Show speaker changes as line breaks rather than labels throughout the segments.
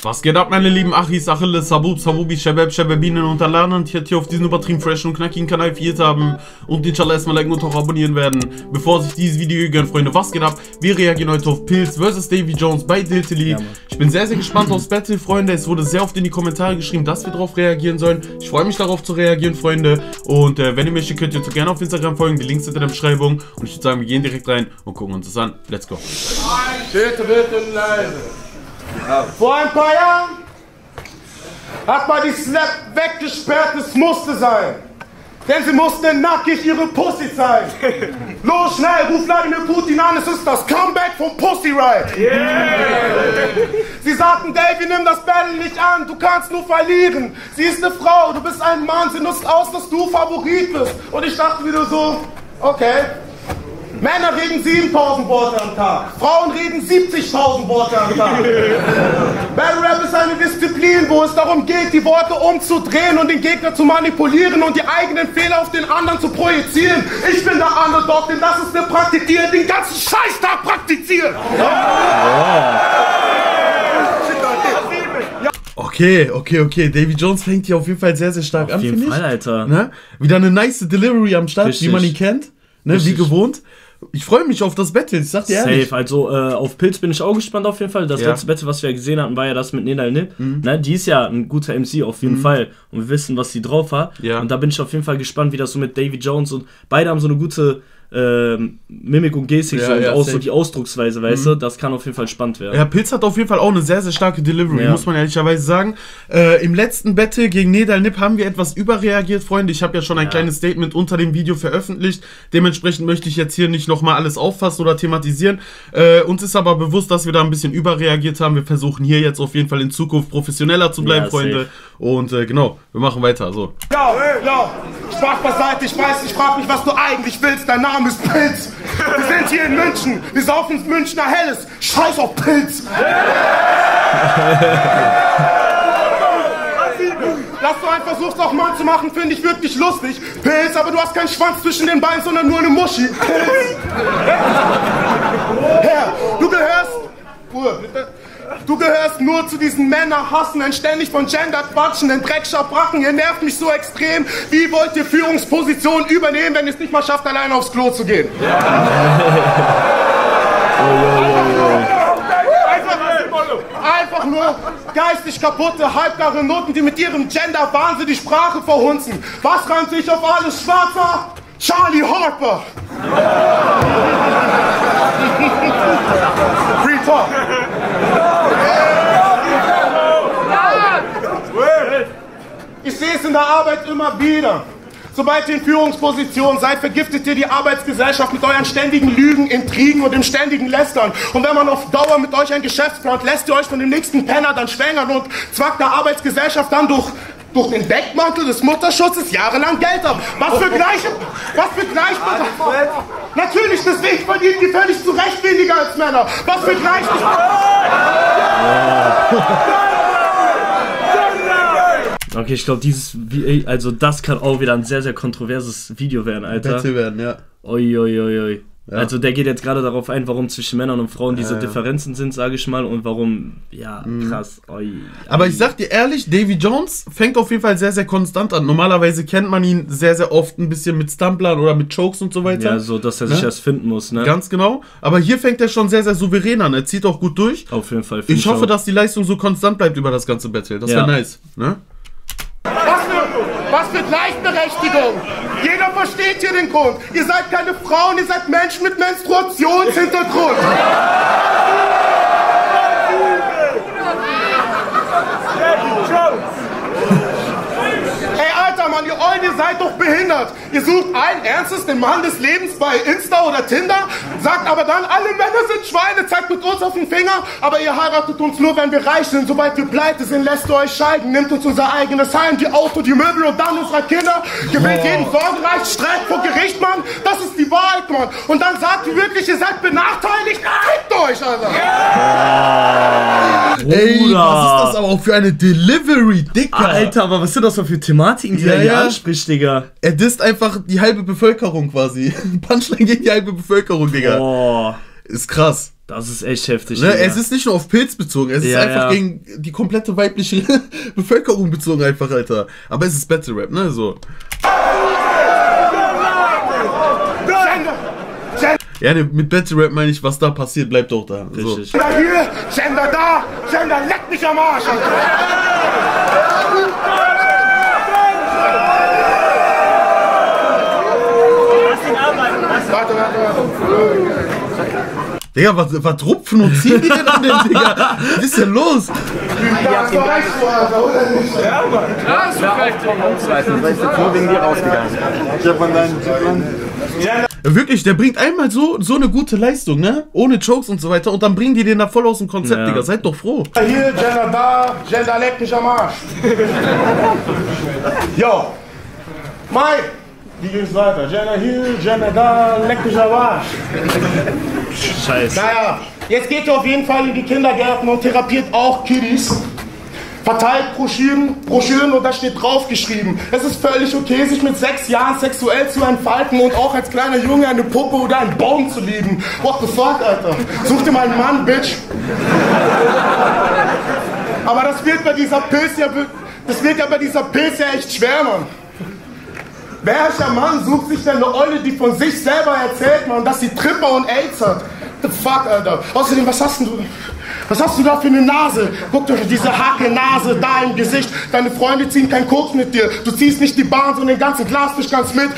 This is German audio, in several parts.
Was geht ab, meine lieben Achis, Achilles, Sabub, Sabubi, Shabab, Shababinen und Alanen, die hier auf diesen übertrieben freshen und knackigen Kanal viert haben und inshallah erstmal liken und auch abonnieren werden. Bevor sich dieses Video gönnen, Freunde, was geht ab? Wir reagieren heute auf Pilz vs. Davy Jones bei Diltily. Ja, ich bin sehr gespannt aufs Battle, Freunde. Es wurde sehr oft in die Kommentare geschrieben, dass wir darauf reagieren sollen. Ich freue mich darauf zu reagieren, Freunde. Und wenn ihr möchtet, könnt ihr uns gerne auf Instagram folgen. Die Links sind in der Beschreibung. Und ich würde sagen, wir gehen direkt rein und gucken uns das an. Let's go.
Bitte leise. Vor ein paar Jahren hat man die Slap weggesperrt, es musste sein. Denn sie mussten nackig ihre Pussy zeigen. Los, schnell, ruf Vladimir Putin an, es ist das Comeback vom Pussy Riot. Yeah. Sie sagten, Davy, nimm das Battle nicht an, du kannst nur verlieren. Sie ist eine Frau, du bist ein Mann, sie nutzt aus, dass du Favorit bist. Und ich dachte wieder so, okay. Männer reden 7000 Worte am Tag, Frauen reden 70.000 Worte am Tag. Battle Rap ist eine Disziplin, wo es darum geht, die Worte umzudrehen und den Gegner zu manipulieren und die eigenen Fehler auf den anderen zu projizieren. Ich bin der Underdog, denn das ist eine Praktik, die den ganzen Scheißtag praktiziert.
Okay. Davy Jones fängt hier auf jeden Fall sehr stark an, finde ich. Auf jeden Fall, Alter. Ne? Wieder eine nice Delivery am Start, wie man ihn kennt, ne? Wie gewohnt. Ich freue mich auf das Battle, ich sag dir ehrlich.
Safe, also auf Pilz bin ich auch gespannt auf jeden Fall. Das letzte Battle, was wir ja gesehen hatten, war ja das mit Nedal Nip. Ne, die ist ja ein guter MC auf jeden Fall und wir wissen, was sie drauf hat. Ja. Und da bin ich auf jeden Fall gespannt, wie das so mit Davy Jones und beide haben so eine gute Mimik und Gestik und auch so die Ausdrucksweise, weißt du, das kann auf jeden Fall spannend werden.
Ja, Pilz hat auf jeden Fall auch eine sehr starke Delivery, muss man ehrlicherweise sagen. Im letzten Battle gegen Nedal Nip haben wir etwas überreagiert, Freunde. Ich habe ja schon ein kleines Statement unter dem Video veröffentlicht. Dementsprechend möchte ich jetzt hier nicht nochmal alles auffassen oder thematisieren. Uns ist aber bewusst, dass wir da ein bisschen überreagiert haben. Wir versuchen hier jetzt auf jeden Fall in Zukunft professioneller zu bleiben, Freunde. Und genau, wir machen weiter. So.
Ja, Spaß beiseite, ich weiß, ich frage mich, was du eigentlich willst. Dein Name ist Pilz. Wir sind hier in München. Wir saufen Münchner Helles. Scheiß auf Pilz. Dass du einen versuchst, auch mal zu machen, finde ich wirklich lustig. Pilz, aber du hast keinen Schwanz zwischen den Beinen, sondern nur eine Muschi. Pilz. Herr, du gehörst nur zu diesen Männerhassenden, ständig von Gender quatschenden Dreckschabracken. Ihr nervt mich so extrem. Wie wollt ihr Führungspositionen übernehmen, wenn ihr es nicht mal schafft, alleine aufs Klo zu gehen? Einfach nur geistig kaputte, halbgare Noten, die mit ihrem Gender-Wahnsinn die Sprache verhunzen. Was reimt sich auf alles schwarzer? Charlie Harper. Free Talk. Ich sehe es in der Arbeit immer wieder. Sobald ihr in Führungspositionen seid, vergiftet ihr die Arbeitsgesellschaft mit euren ständigen Lügen, Intrigen und dem ständigen Lästern. Und wenn man auf Dauer mit euch ein Geschäft plant, lässt ihr euch von dem nächsten Penner dann schwängern und zwackt der Arbeitsgesellschaft dann durch den Deckmantel des Mutterschutzes jahrelang Geld ab. Was für Gleichbehandlung? Natürlich, deswegen verdienen die völlig zu Recht weniger als Männer. Was für Gleichbehandlung?
Okay, ich glaube, das kann auch wieder ein sehr kontroverses Video werden, Alter.
Battle werden, ja.
Oi. Ja. Also der geht jetzt gerade darauf ein, warum zwischen Männern und Frauen diese Differenzen sind, sage ich mal, und warum, krass. Oi.
Aber ich sag dir ehrlich, Davy Jones fängt auf jeden Fall sehr konstant an. Normalerweise kennt man ihn sehr oft ein bisschen mit Stumblern oder mit Chokes und so weiter.
Ja, so, dass er sich erst finden muss, ne?
Ganz genau. Aber hier fängt er schon sehr souverän an. Er zieht auch gut durch.
Auf jeden Fall.
Ich hoffe, dass die Leistung so konstant bleibt über das ganze Battle. Das wäre nice, ne?
Was für Gleichberechtigung! Jeder versteht hier den Grund. Ihr seid keine Frauen, ihr seid Menschen mit Menstruationshintergrund. Ey, Alter, Mann, ihr Eulen, ihr seid doch behindert. Ihr sucht allen Ernstes den Mann des Lebens bei Insta oder Tinder, sagt aber dann, alle Männer sind Schweine, zeigt mit uns auf den Finger, aber ihr heiratet uns nur, wenn wir reich sind. Sobald wir pleite sind, lässt ihr euch scheiden, nimmt uns unser eigenes Heim, die Auto, die Möbel und dann unsere Kinder, gewinnt jeden Sorgerecht, Streit vor Gericht, Mann. Das ist die Wahrheit, Mann. Und dann sagt ihr wirklich, ihr seid benachteiligt, fickt euch, Alter.
Ey, was ist das aber auch für eine Delivery, Dicker?
Alter, aber was sind das für Thematiken, die er hier anspricht, Digga?
Er disst einfach die halbe Bevölkerung quasi. Punchline gegen die halbe Bevölkerung, Digga.
Boah.
Ist krass.
Das ist echt heftig.
Ne? Es ist nicht nur auf Pilz bezogen, es ist einfach gegen die komplette weibliche Bevölkerung bezogen einfach, Alter. Aber es ist Battle Rap, ne, so. Ja, ne, mit Battle Rap meine ich, was da passiert, bleibt auch da.
Richtig.
So.
Gender hier, Gender da, Gender leck mich am Arsch, Alter. Warte.
Digga, was rupfen und ziehen die denn an den, Digga? Was ist denn los?
Das weißt du, Alter, oder nicht? Ja, Mann.
Ja, ist perfekt. Das ist jetzt nur wegen dir rausgegangen. Ich hab von deinen
Wirklich, der bringt einmal so eine gute Leistung, ne? Ohne Jokes und so weiter. Und dann bringen die den da voll aus dem Konzept, Digga. Seid doch froh.
Hier, Gender da, Gender leck mich am Arsch. Yo, Mike, wie geht's weiter? Gender hier, Gender da, leck mich am Arsch.
Scheiße.
Naja, jetzt geht ihr auf jeden Fall in die Kindergärten und therapiert auch Kiddies. Verteilt Broschüren und da steht draufgeschrieben, es ist völlig okay, sich mit 6 Jahren sexuell zu entfalten und auch als kleiner Junge eine Puppe oder einen Baum zu lieben. What the fuck, Alter? Such dir mal einen Mann, Bitch. Aber das wird bei dieser Pilz ja echt schwer, Mann. Welcher Mann sucht sich denn eine Olle, die von sich selber erzählt, Mann, dass sie Tripper und AIDS hat? The fuck, Alter. Außerdem, was hast du da für eine Nase? Guck dir diese Hacke-Nase da im Gesicht. Deine Freunde ziehen keinen Koks mit dir. Du ziehst nicht die Bahn, sondern den ganzen Glasfisch ganz mit.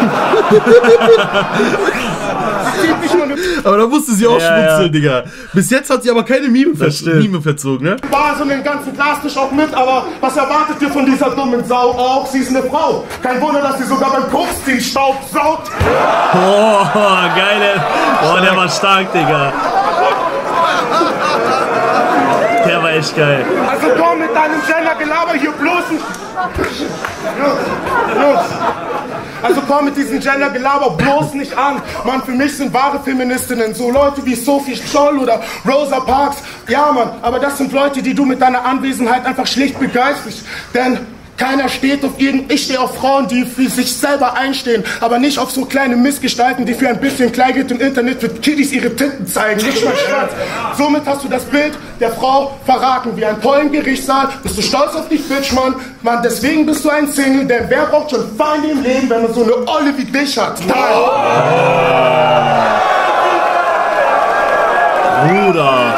Aber da musste sie auch schmunzeln, Digga. Bis jetzt hat sie aber keine Mime verzogen, ne?
Bahn, sondern den ganzen Glasfisch auch mit. Aber was erwartet ihr von dieser dummen Sau? Auch sie ist eine Frau. Kein Wunder, dass sie sogar beim Koksziehen Staub saugt.
Oh, geil. Oh, der war stark, Digga. Der war echt geil.
Also komm mit deinem Gender-Gelaber hier bloß nicht. Also komm mit diesem Gender-Gelaber bloß nicht an. Mann, für mich sind wahre Feministinnen so Leute wie Sophie Scholl oder Rosa Parks. Ja, Mann, aber das sind Leute, die du mit deiner Anwesenheit einfach schlicht begeisterst. Denn keiner steht auf ich stehe auf Frauen, die für sich selber einstehen, aber nicht auf so kleine Missgestalten, die für ein bisschen Kleingeld im Internet für Kiddies ihre Titten zeigen. Nicht mal Spaß. Somit hast du das Bild der Frau verraten, wie einen tollen Gerichtssaal. Bist du stolz auf dich, Bitch, Mann? Mann, deswegen bist du ein Single, denn wer braucht schon Feinde im Leben, wenn man so eine Olle wie dich hat?
Bruder.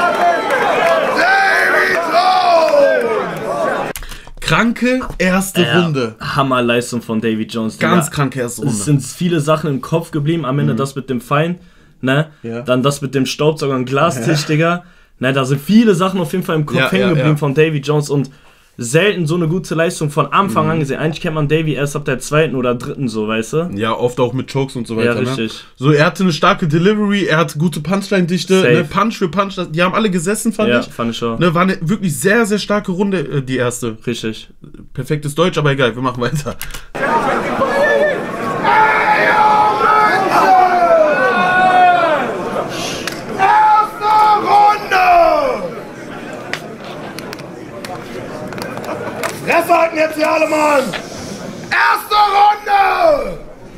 Kranke erste Runde.
Hammerleistung von Davy Jones.
Ganz kranke erste Runde.
Es sind viele Sachen im Kopf geblieben. Am Ende das mit dem Fein, ne? Ja. Dann das mit dem Staubsauger und Glastisch, Digga. Ne, da sind viele Sachen auf jeden Fall im Kopf hängen geblieben von Davy Jones und selten so eine gute Leistung von Anfang an gesehen. Eigentlich kennt man Davy erst ab der 2. oder 3., so, weißt du?
Ja, oft auch mit Chokes und so weiter.
Ja, richtig.
Ne? So, er hatte eine starke Delivery, er hat gute Punchline-Dichte, ne? Punch für Punch, die haben alle gesessen, fand ich. Ja,
fand ich auch.
Ne, war eine wirklich sehr, sehr starke Runde, die erste.
Richtig.
Perfektes Deutsch, aber egal, wir machen weiter.
Fresse halten jetzt hier alle, Mann! Erste Runde!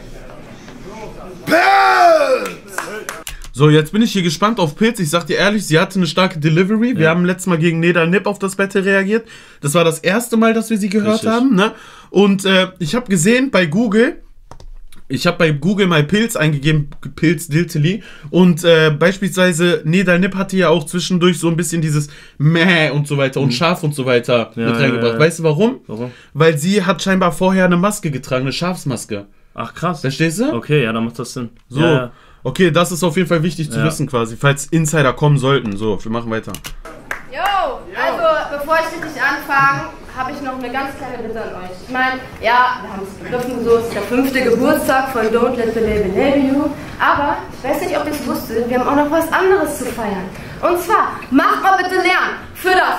Pilz!
So, jetzt bin ich hier gespannt auf Pilz. Ich sag dir ehrlich, sie hatte eine starke Delivery. Wir haben letztes Mal gegen Nedal Nip auf das Battle reagiert. Das war das erste Mal, dass wir sie gehört haben. Ne? Und ich habe gesehen bei Google, mal Pilz eingegeben, Pilz Diltily. Und beispielsweise Nedal Nip hatte ja auch zwischendurch so ein bisschen dieses Mäh und so weiter und Schaf und so weiter mit reingebracht. Ja. Weißt du warum? Weil sie hat scheinbar vorher eine Maske getragen, eine Schafsmaske.
Ach krass.
Verstehst du?
Okay, ja, dann macht das Sinn.
So, okay, das ist auf jeden Fall wichtig zu wissen quasi, falls Insider kommen sollten. So, wir machen weiter.
Jo, also bevor ich richtig anfange, habe ich noch eine ganz kleine Bitte an euch. Ich meine, ja, wir haben es begriffen, so ist der 5. Geburtstag von Don't Let the Label Label You. Aber ich weiß nicht, ob ihr es wusstet, wir haben auch noch was anderes zu feiern. Und zwar, macht mal bitte Lärm für das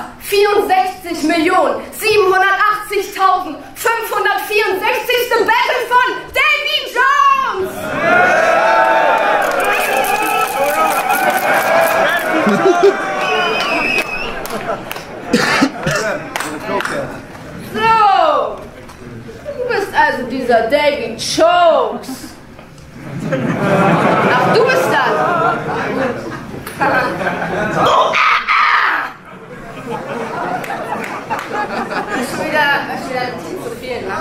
64.780.564. Battle von Davy Jones! So, du bist also dieser Davy Chokes. Ach, du bist das. Das ist schon wieder zu viel, ne?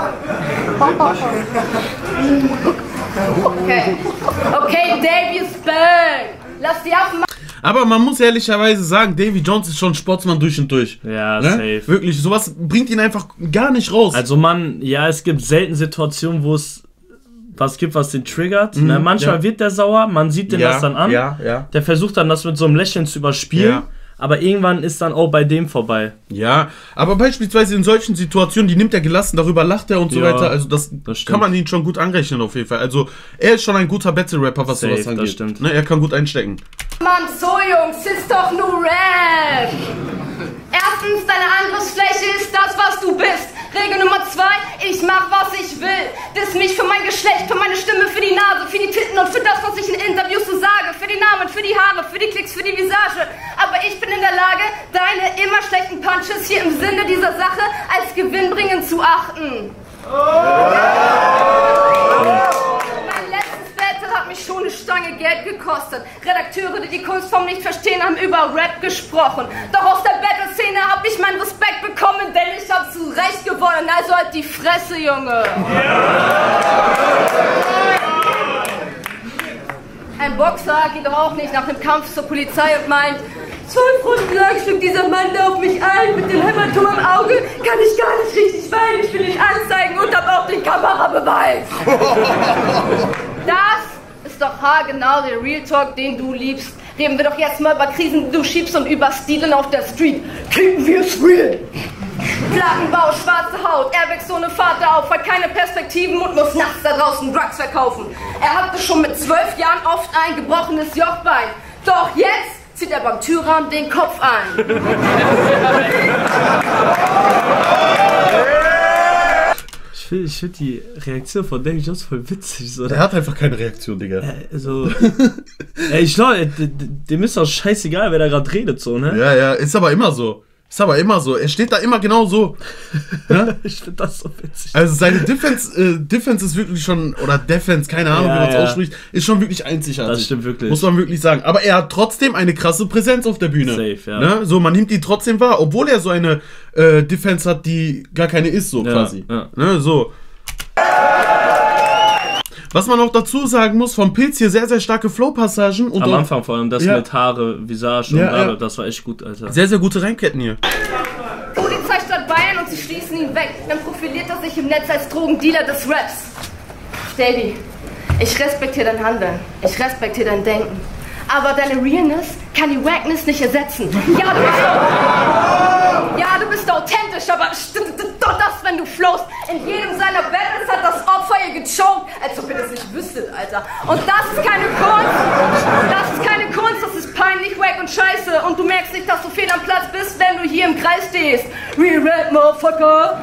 Okay, Davy Spang. Lass die Affen machen.
Aber man muss ehrlicherweise sagen, Davy Jones ist schon Sportsmann durch und durch.
Ja, ne? Safe.
Wirklich, sowas bringt ihn einfach gar nicht raus.
Also es gibt selten Situationen, wo es was gibt, was den triggert. Ne? Manchmal wird der sauer, man sieht den das dann an.
Ja.
Der versucht dann, das mit so einem Lächeln zu überspielen. Ja. Aber irgendwann ist dann auch bei dem vorbei.
Ja, aber beispielsweise in solchen Situationen, die nimmt er gelassen, darüber lacht er und so weiter. Also das kann man ihn schon gut anrechnen auf jeden Fall. Also er ist schon ein guter Battle-Rapper, was sowas angeht. Das stimmt. Ne, er kann gut einstecken.
Mann, so Jungs, ist doch nur Rap. Erstens, deine Angriffsfläche ist das, was du bist. Regel Nummer 2, ich mach, was ich will. Diss mich für mein Geschlecht, für meine Stimme, für die Nase, für die Titten und für das, was ich in Interviews so sage. Für die Namen, für die Haare, für die Klicks, für die Visage. Aber ich bin in der Lage, deine immer schlechten Punches hier im Sinne dieser Sache als gewinnbringend zu achten. Mein letztes Battle hat mich schon eine Stange Geld gekostet. Redakteure, die die Kunstform nicht verstehen, haben über Rap gesprochen. Doch aus der Battle-Szene hab ich meinen Respekt bekommen, denn ich hab zu Recht gewonnen. Also halt die Fresse, Junge. Ein Boxer geht doch auch nicht nach dem Kampf zur Polizei und meint: 12 Runden lang schlug dieser Mann auf mich ein, mit dem Hämatom im Auge kann ich gar nicht richtig weinen, ich will nicht anzeigen und hab auch den Kamerabeweis. Das ist doch haargenau der Real Talk, den du liebst. Reden wir doch jetzt mal über Krisen, die du schiebst und über Stilen auf der Street. Kriegen wir es real. Plattenbau, schwarze Haut, er wächst ohne Vater auf, hat keine Perspektiven und muss nachts da draußen Drugs verkaufen. Er hatte schon mit 12 Jahren oft ein gebrochenes Jochbein. Doch jetzt zieht er beim Türrahmen den Kopf ein.
Ich find die Reaktion von Davy Jones voll witzig. So.
Der hat einfach keine Reaktion, Digga.
Ich glaube, dem ist doch scheißegal, wer da gerade redet, so, ne?
Ja, ist aber immer so. Er steht da immer genau so. Ja?
Ich finde das so witzig.
Also seine Defense ist wirklich schon, oder Defense, keine Ahnung, wie man es ausspricht, ist schon wirklich einzigartig.
Das stimmt wirklich.
Muss man wirklich sagen. Aber er hat trotzdem eine krasse Präsenz auf der Bühne.
Safe, ja.
Ne? So, man nimmt ihn trotzdem wahr, obwohl er so eine Defense hat, die gar keine ist, so quasi.
Ja.
Ne? So. Was man auch dazu sagen muss, vom Pilz hier sehr, sehr starke Flow-Passagen.
Am Anfang vor allem, das mit Haare, Visage und das war echt gut, Alter.
Sehr, sehr gute Reimketten hier.
Polizeistadt Bayern und sie schließen ihn weg. Dann profiliert er sich im Netz als Drogendealer des Raps. Davy, ich respektiere dein Handeln. Ich respektiere dein Denken. Aber deine Realness kann die Wackness nicht ersetzen. Ja, du bist authentisch, aber stimmt doch das, wenn du flowst. In jedem seiner Battles hat das Opfer ihr gechoked, als ob ihr das nicht wüsstet, Alter. Und das ist keine Kunst. Das ist keine Kunst, das ist peinlich, wack und scheiße. Und du merkst nicht, dass du fehl am Platz bist, wenn du hier im Kreis stehst. Real Rap, Motherfucker.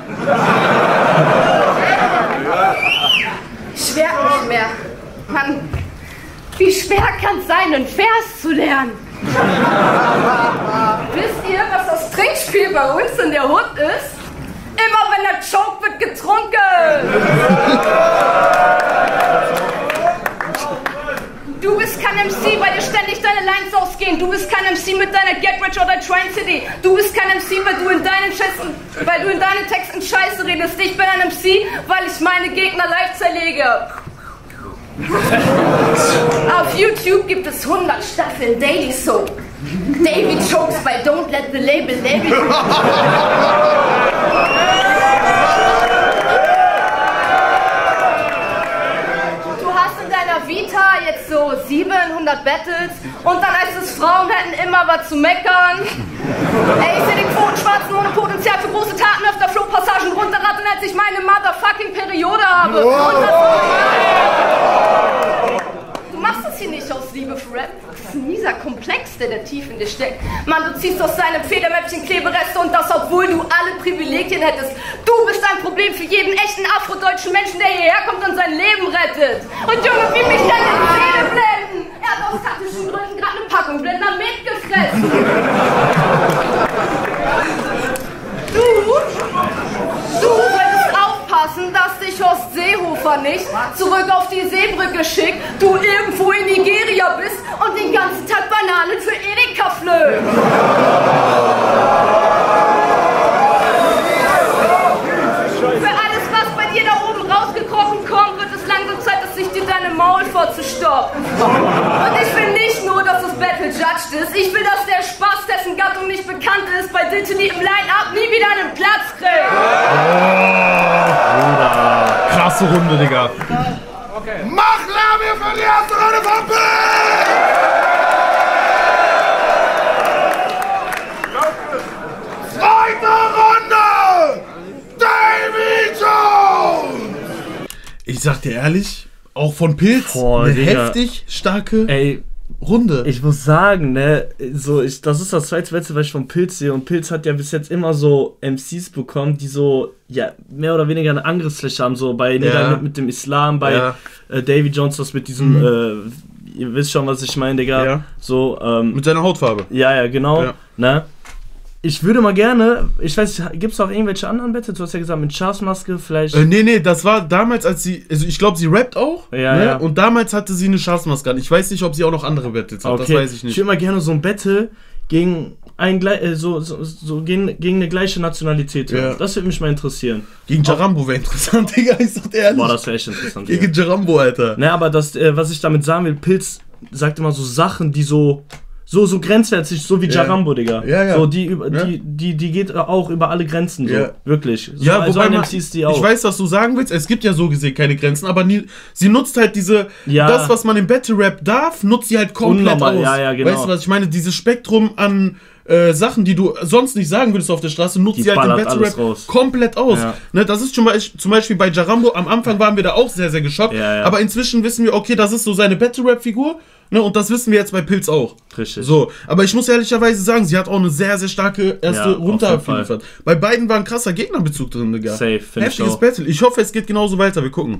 Schwer nicht mehr. Mann, wie schwer kann es sein, einen Vers zu lernen? Wisst ihr, was das Trinkspiel bei uns in der Hood ist? Immer wenn er choke, wird getrunken! Du bist kein MC, weil dir ständig deine Lines ausgehen. Du bist kein MC mit deiner Get Rich oder Train-CD. Du bist kein MC, weil du in deinen Texten Scheiße redest. Ich bin ein MC, weil ich meine Gegner live zerlege. Auf YouTube gibt es 100 Staffeln Daily Soap. Davy chokes by Don't Let the Label label you. Du hast in deiner Vita jetzt so 700 Battles und dann heißt es, Frauen hätten immer was zu meckern. Ey, ich sehe den Quotenschwarzen ohne Potenzial für große Taten öfter Flowpassagen runterrattern, als ich meine motherfucking Periode habe. Du machst es hier nicht aus Liebe für Rap. Das ist ein mieser Komplex, der tief in dir steckt. Mann, du ziehst aus deinem Federmäppchen Klebereste und das, obwohl du alle Privilegien hättest. Du bist ein Problem für jeden echten afrodeutschen Menschen, der hierher kommt und sein Leben rettet. Und Junge, wie mich dann in die Zähne blenden. Er hat aus taktischen Gründen gerade eine Packung Blender mitgefressen. Du solltest aufpassen, dass dich Horst Seehofer nicht zurück auf die Seebrücke schickt, du irgendwo in Nigeria bist und den ganzen Tag bei Bananen für Edeka Flöhe. Für alles, was bei dir da oben rausgekrochen kommt, wird es langsam Zeit, dass sich dir deine Maul vorzustopfen. Und ich will nicht nur, dass das Battle judged ist, ich will, dass der Spaß, dessen Gattung nicht bekannt ist, bei Dittany im Line-Up nie wieder einen Platz kriegt.
Bruder. Krasse Runde, Digga.
Okay. Mach Lärm hier für die erste Runde von Bill! Zweite Runde! Davy Jones!
Ich sag dir ehrlich, auch von Pilz,
Boah,
eine
Digga.
heftig starke
Ey,
Runde.
ich muss sagen, ne, das ist das zweite Wetzel, was ich von Pilz sehe. Und Pilz hat ja bis jetzt immer so MCs bekommen, die so, ja, mehr oder weniger eine Angriffsfläche haben. So bei Neda mit dem Islam, bei Davy Jones das mit diesem, ihr wisst schon, was ich meine, Digga.
Ja.
So,
Mit seiner Hautfarbe.
ja, genau.
Ja.
Ne? Ich würde mal gerne, ich weiß, gibt es auch irgendwelche anderen Wette? Du hast ja gesagt, mit Schafsmaske vielleicht.
Nee, das war damals, als sie, also ich glaube, sie rappt auch.
Ja,
ne?
ja.
Und damals hatte sie eine Schafsmaske an. Ich weiß nicht, ob sie auch noch andere Battles hat, das weiß ich nicht.
Ich würde mal gerne so ein Battle gegen gegen eine gleiche Nationalität hören.
Ja.
Das würde mich mal interessieren.
Gegen Jarambo wäre interessant, Digga, ich sag dir ehrlich.
Boah, das wäre echt interessant.
Gegen Jarambo, Alter.
Ne, aber das, was ich damit sagen will, Pilz sagt immer so Sachen, die so grenzwertig, so wie Jarambo, Digga.
Ja.
So, die geht auch über alle Grenzen, so.
Ja.
Wirklich. So,
Ja, wobei
MCs, die auch.
ich weiß, was du sagen willst, es gibt ja so gesehen keine Grenzen, aber sie nutzt halt das, was man im Battle Rap darf, nutzt sie halt komplett
Unnormal,
aus.
ja, genau.
Weißt du, was ich meine? Dieses Spektrum an Sachen, die du sonst nicht sagen würdest auf der Straße, nutzt
Die
sie halt im
ballert
Battle
alles
Rap
raus.
komplett aus.
Ja.
Ne, das ist zum Beispiel bei Jarambo, am Anfang waren wir da auch sehr, sehr geschockt,
Ja.
aber inzwischen wissen wir, okay, das ist so seine Battle Rap Figur. Ne, und das wissen wir jetzt bei Pilz auch.
Richtig.
So, aber ich muss ehrlicherweise sagen, sie hat auch eine sehr, sehr starke erste Runde
auf jeden Fall.
abgeliefert. Bei beiden war ein krasser Gegnerbezug drin, Digga.
Safe, finde ich
Heftiges
auch.
Battle. Ich hoffe, es geht genauso weiter. Wir gucken.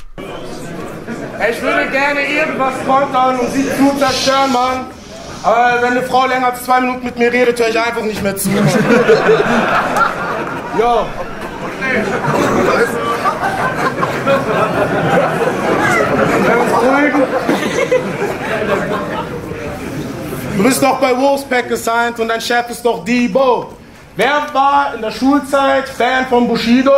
Ich würde gerne irgendwas kontern und sie zu zerstören, Mann. Aber wenn eine Frau länger als 2 Minuten mit mir redet, höre ich einfach nicht mehr zu. Jo. Du bist doch bei Wolfpack gesigned und dein Chef ist doch Debo. Wer war in der Schulzeit Fan von Bushido?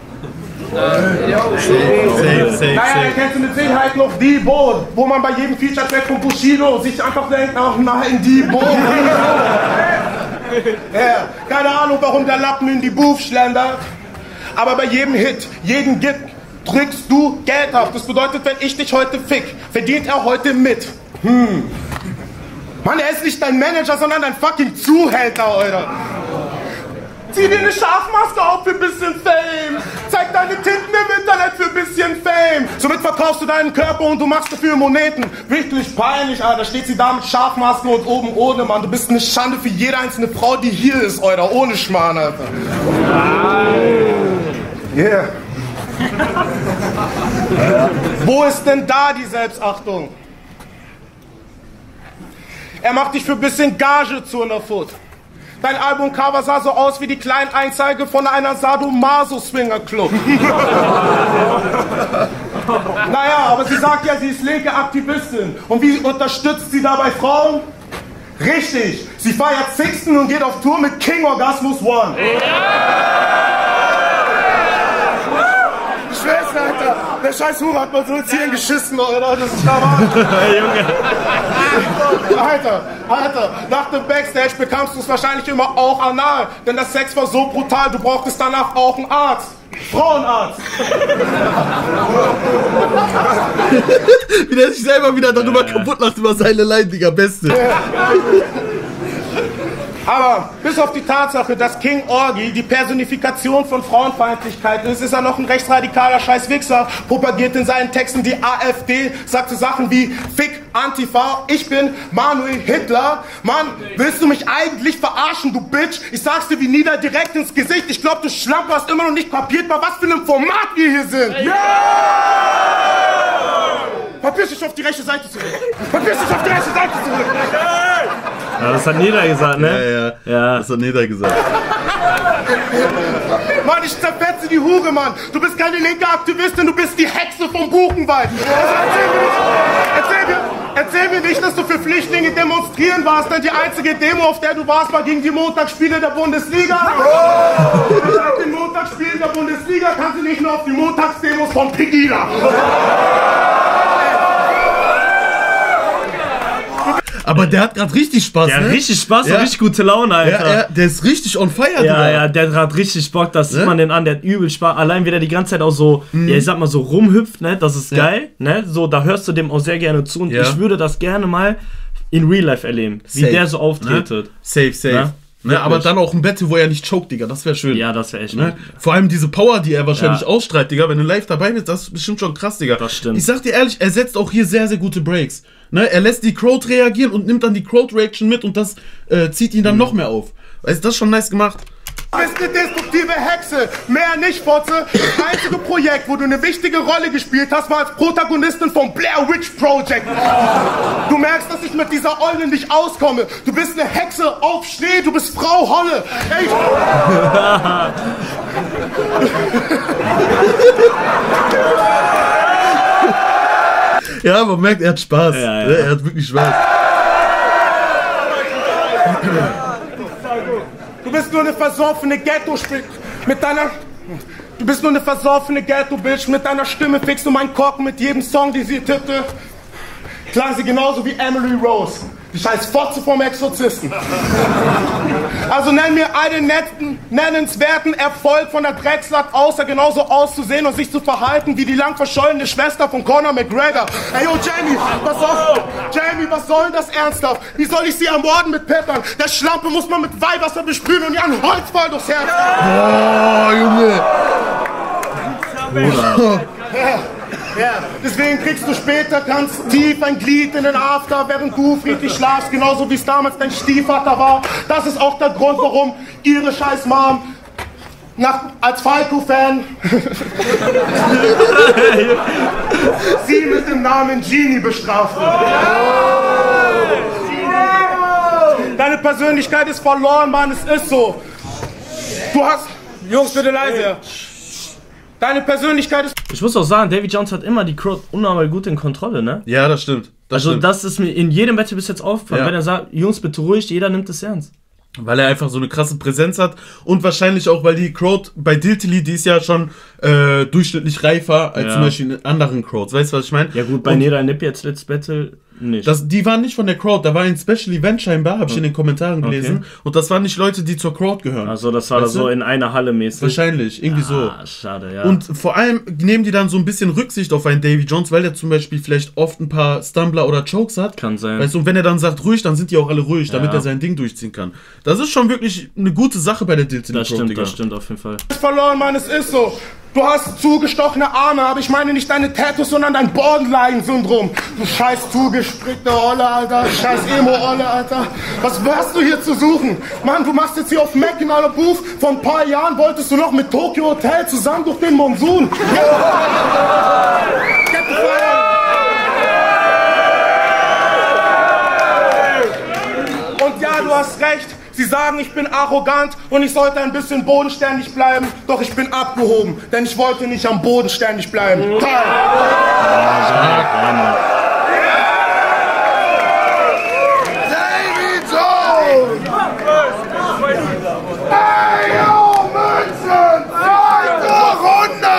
Safe.
Naja, dann kennst du mit Sicherheit noch Debo, wo man bei jedem Feature-Track von Bushido sich einfach denkt, ach nein, Debo. Ja, keine Ahnung, warum der Lappen in die Booth schlendert. Aber bei jedem Hit, jeden Gig, drückst du Geld auf. Das bedeutet, wenn ich dich heute fick, verdient er heute mit. Mann, er ist nicht dein Manager, sondern dein fucking Zuhälter, Alter. Zieh dir eine Schafmaske auf für ein bisschen Fame. Zeig deine Titten im Internet für ein bisschen Fame. Somit verkaufst du deinen Körper und du machst dafür Moneten. Wirklich peinlich, Alter. Da steht sie da mit Schafmaske und oben ohne, Mann. Du bist eine Schande für jede einzelne Frau, die hier ist, Alter. Ohne Schmarrn, Alter. Yeah. Wo ist denn da die Selbstachtung? Er macht dich für ein bisschen Gage zu einer Foot. Dein Albumcover sah so aus wie die Kleinanzeige von einer Sadomaso-Swinger-Club. Naja, aber sie sagt ja, sie ist linke Aktivistin. Und wie unterstützt sie dabei Frauen? Richtig, sie feiert Sixten und geht auf Tour mit King Orgasmus One. Schwester, Alter, der scheiß Hure hat mal so ins Hirn geschissen, Alter, das ist Junge. Alter, nach dem Backstage bekamst du es wahrscheinlich immer auch anal, denn der Sex war so brutal, du brauchtest danach auch einen Arzt. Frauenarzt.
Wie der sich selber wieder darüber kaputt macht über seine Line, Digga, Beste.
Aber bis auf die Tatsache, dass King Orgy die Personifikation von Frauenfeindlichkeit ist, ist er noch ein rechtsradikaler Scheißwichser, propagiert in seinen Texten die AfD, sagt so Sachen wie Fick Antifa, ich bin Manuel Hitler. Mann, willst du mich eigentlich verarschen, du Bitch? Ich sag's dir wie nieder direkt ins Gesicht. Ich glaub, du Schlampe hast immer noch nicht kapiert, mal was für ein Format wir hier sind. Yeah! Verpiss dich auf die rechte Seite zurück. Verpiss dich auf die rechte Seite zurück.
Ja, das hat Neda gesagt, ne?
Ja. Das hat Neda gesagt.
Mann, ich zerfetze die Hure, Mann. Du bist keine linke Aktivistin, du bist die Hexe vom Buchenwald. Also erzähl Erzähl mir nicht, dass du für Flüchtlinge demonstrieren warst, denn die einzige Demo, auf der du warst, war gegen die Montagsspiele der Bundesliga. Nach den Montagsspielen der Bundesliga kannst du nicht nur auf die Montagsdemos von Pegida.
Aber der hat gerade richtig Spaß,
der
ne?
hat richtig Spaß und richtig gute Laune, Alter.
Ja, der ist richtig on fire,
ja, der hat gerade richtig Bock, das sieht man den an, der hat übel Spaß. Allein wie der die ganze Zeit auch so, ja, ich sag mal so rumhüpft, ne? Das ist geil, ne? So, da hörst du dem auch sehr gerne zu und ich würde das gerne mal in Real Life erleben, wie der so auftretet.
Ne? Safe. Ne, aber dann auch ein Battle, wo er nicht choked, Digga, das wäre schön.
Ja, das wäre echt
ne? Vor allem diese Power, die er wahrscheinlich ausstrahlt, Digga, wenn du live dabei bist, das ist bestimmt schon krass, Digga.
Das stimmt.
Ich sag dir ehrlich, er setzt auch hier sehr, sehr gute Breaks. Ne? Er lässt die Crowd reagieren und nimmt dann die Crowd-Reaction mit und das zieht ihn dann noch mehr auf. Weißt du, das ist schon nice gemacht.
Du bist eine destruktive Hexe, mehr nicht, Fotze. Das einzige Projekt, wo du eine wichtige Rolle gespielt hast, war als Protagonistin vom Blair Witch Project. Du merkst, dass ich mit dieser Eule nicht auskomme. Du bist eine Hexe auf Schnee, du bist Frau Holle. Ey.
Ja, man merkt, er hat Spaß. Ja. Er hat wirklich Spaß.
Du bist nur eine versoffene Ghetto-Bitch mit deiner... Du bist nur eine versoffene Ghetto-Bitch. Mit deiner Stimme fickst du meinen Korken mit jedem Song, den sie tippte. Klang sie genauso wie Emily Rose. Die scheiß Fotze vom Exorzisten. Also nenn mir einen netten, nennenswerten Erfolg von der Dreckslack, außer genauso auszusehen und sich zu verhalten wie die lang verschollene Schwester von Conor McGregor. Ey, yo, Jamie, was soll denn das ernsthaft? Wie soll ich sie ermorden mit Peppern? Der Schlampe muss man mit Weihwasser besprühen und ihr einen Holzfall durchs Herz.
Oh, Junge.
Ja, deswegen kriegst du später ganz tief ein Glied in den After, während du friedlich schlafst, genauso wie es damals dein Stiefvater war. Das ist auch der Grund, warum ihre scheiß Mom als Falco-Fan sie mit dem Namen Genie bestraft wird. Deine Persönlichkeit ist verloren, Mann, es ist so. Du hast... Jungs, bitte leise. Deine Persönlichkeit ist...
Ich muss auch sagen, Davy Jones hat immer die Crowd unnormal gut in Kontrolle, ne?
Ja, das stimmt.
Das ist mir in jedem Battle bis jetzt aufgefallen. Wenn er sagt, Jungs, bitte ruhig, jeder nimmt es ernst.
Weil er einfach so eine krasse Präsenz hat und wahrscheinlich auch, weil die Crowd bei Diltily, die ist ja schon durchschnittlich reifer als zum Beispiel in anderen Crowds. Weißt du, was ich meine?
Ja gut, bei Neda Nip jetzt letztes Battle nicht.
Die waren nicht von der Crowd, da war ein Special Event scheinbar, habe ich in den Kommentaren gelesen. Und das waren nicht Leute, die zur Crowd gehören.
Also das war so in einer Halle mäßig.
Wahrscheinlich, irgendwie so.
Schade, ja.
Und vor allem nehmen die dann so ein bisschen Rücksicht auf einen Davy Jones, weil der zum Beispiel vielleicht oft ein paar Stumbler oder Chokes hat.
Kann sein.
Weißt du, und wenn er dann sagt ruhig, dann sind die auch alle ruhig, damit er sein Ding durchziehen kann. Das ist schon wirklich eine gute Sache bei der Diltily Crowd.
Das stimmt auf jeden Fall.
Verloren, Mann, es ist so. Du hast zugestochene Arme, aber ich meine nicht deine Tattoos, sondern dein Borderline-Syndrom. Du scheiß zugesprickte Olle, Alter. Scheiß Emo-Olle, Alter. Was hast du hier zu suchen? Mann, du machst jetzt hier auf Mac in aller Booth. Vor ein paar Jahren wolltest du noch mit Tokyo Hotel zusammen durch den Monsun. Und ja, du hast recht. Sie sagen, ich bin arrogant und ich sollte ein bisschen bodenständig bleiben. Doch ich bin abgehoben, denn ich wollte nicht am Boden ständig bleiben. Davy Jones! Hey, yo, Münzen! Zweite Runde!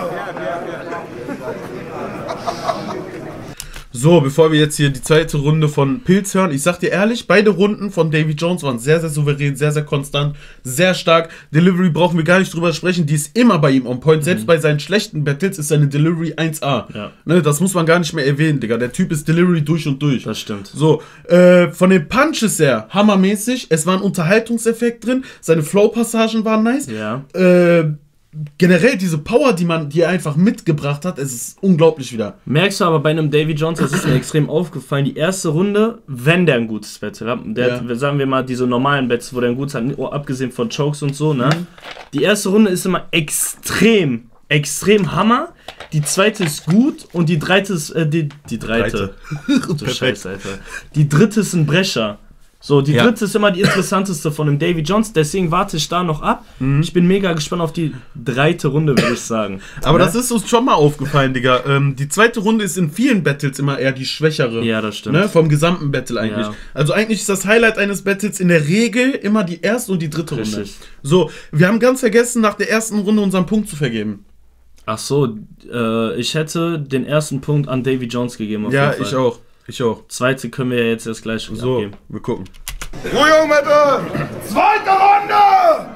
So, bevor wir jetzt hier die zweite Runde von Pilz hören, ich sag dir ehrlich, beide Runden von Davy Jones waren sehr, sehr souverän, sehr, sehr konstant, sehr stark. Delivery brauchen wir gar nicht drüber sprechen, die ist immer bei ihm on point. Selbst bei seinen schlechten Battles ist seine Delivery 1A.
Ja.
Ne, das muss man gar nicht mehr erwähnen, Digga. Der Typ ist Delivery durch und durch.
Das stimmt.
So, von den Punches her, hammermäßig. Es war ein Unterhaltungseffekt drin, seine Flow-Passagen waren nice.
Ja.
Generell diese Power, die er einfach mitgebracht hat, es ist unglaublich wieder.
Merkst du aber bei einem Davy Jones, das ist mir extrem aufgefallen, die erste Runde, wenn der ein gutes Battle hat, sagen wir mal diese normalen Battles, wo der ein gutes hat, abgesehen von Chokes und so, ne? Die erste Runde ist immer extrem Hammer, die zweite ist gut und die dritte ist, die dritte. Du Scheiße, Alter. Die dritte ist ein Brecher. So, die dritte ist immer die interessanteste von dem Davy Jones, deswegen warte ich da noch ab. Ich bin mega gespannt auf die 3. Runde, würde ich sagen.
Aber das ist uns schon mal aufgefallen, Digga. Die 2. Runde ist in vielen Battles immer eher die schwächere.
Ja, das stimmt.
Ne? Vom gesamten Battle eigentlich. Ja. Also eigentlich ist das Highlight eines Battles in der Regel immer die 1. und die 3. Runde. So, wir haben ganz vergessen, nach der 1. Runde unseren Punkt zu vergeben.
Ach so, ich hätte den 1. Punkt an Davy Jones gegeben. Auf jeden Fall.
Ich auch. Ich auch.
2. können wir ja jetzt erst gleich abgeben.
Wir gucken.
Ruhe, bitte! 2. Runde!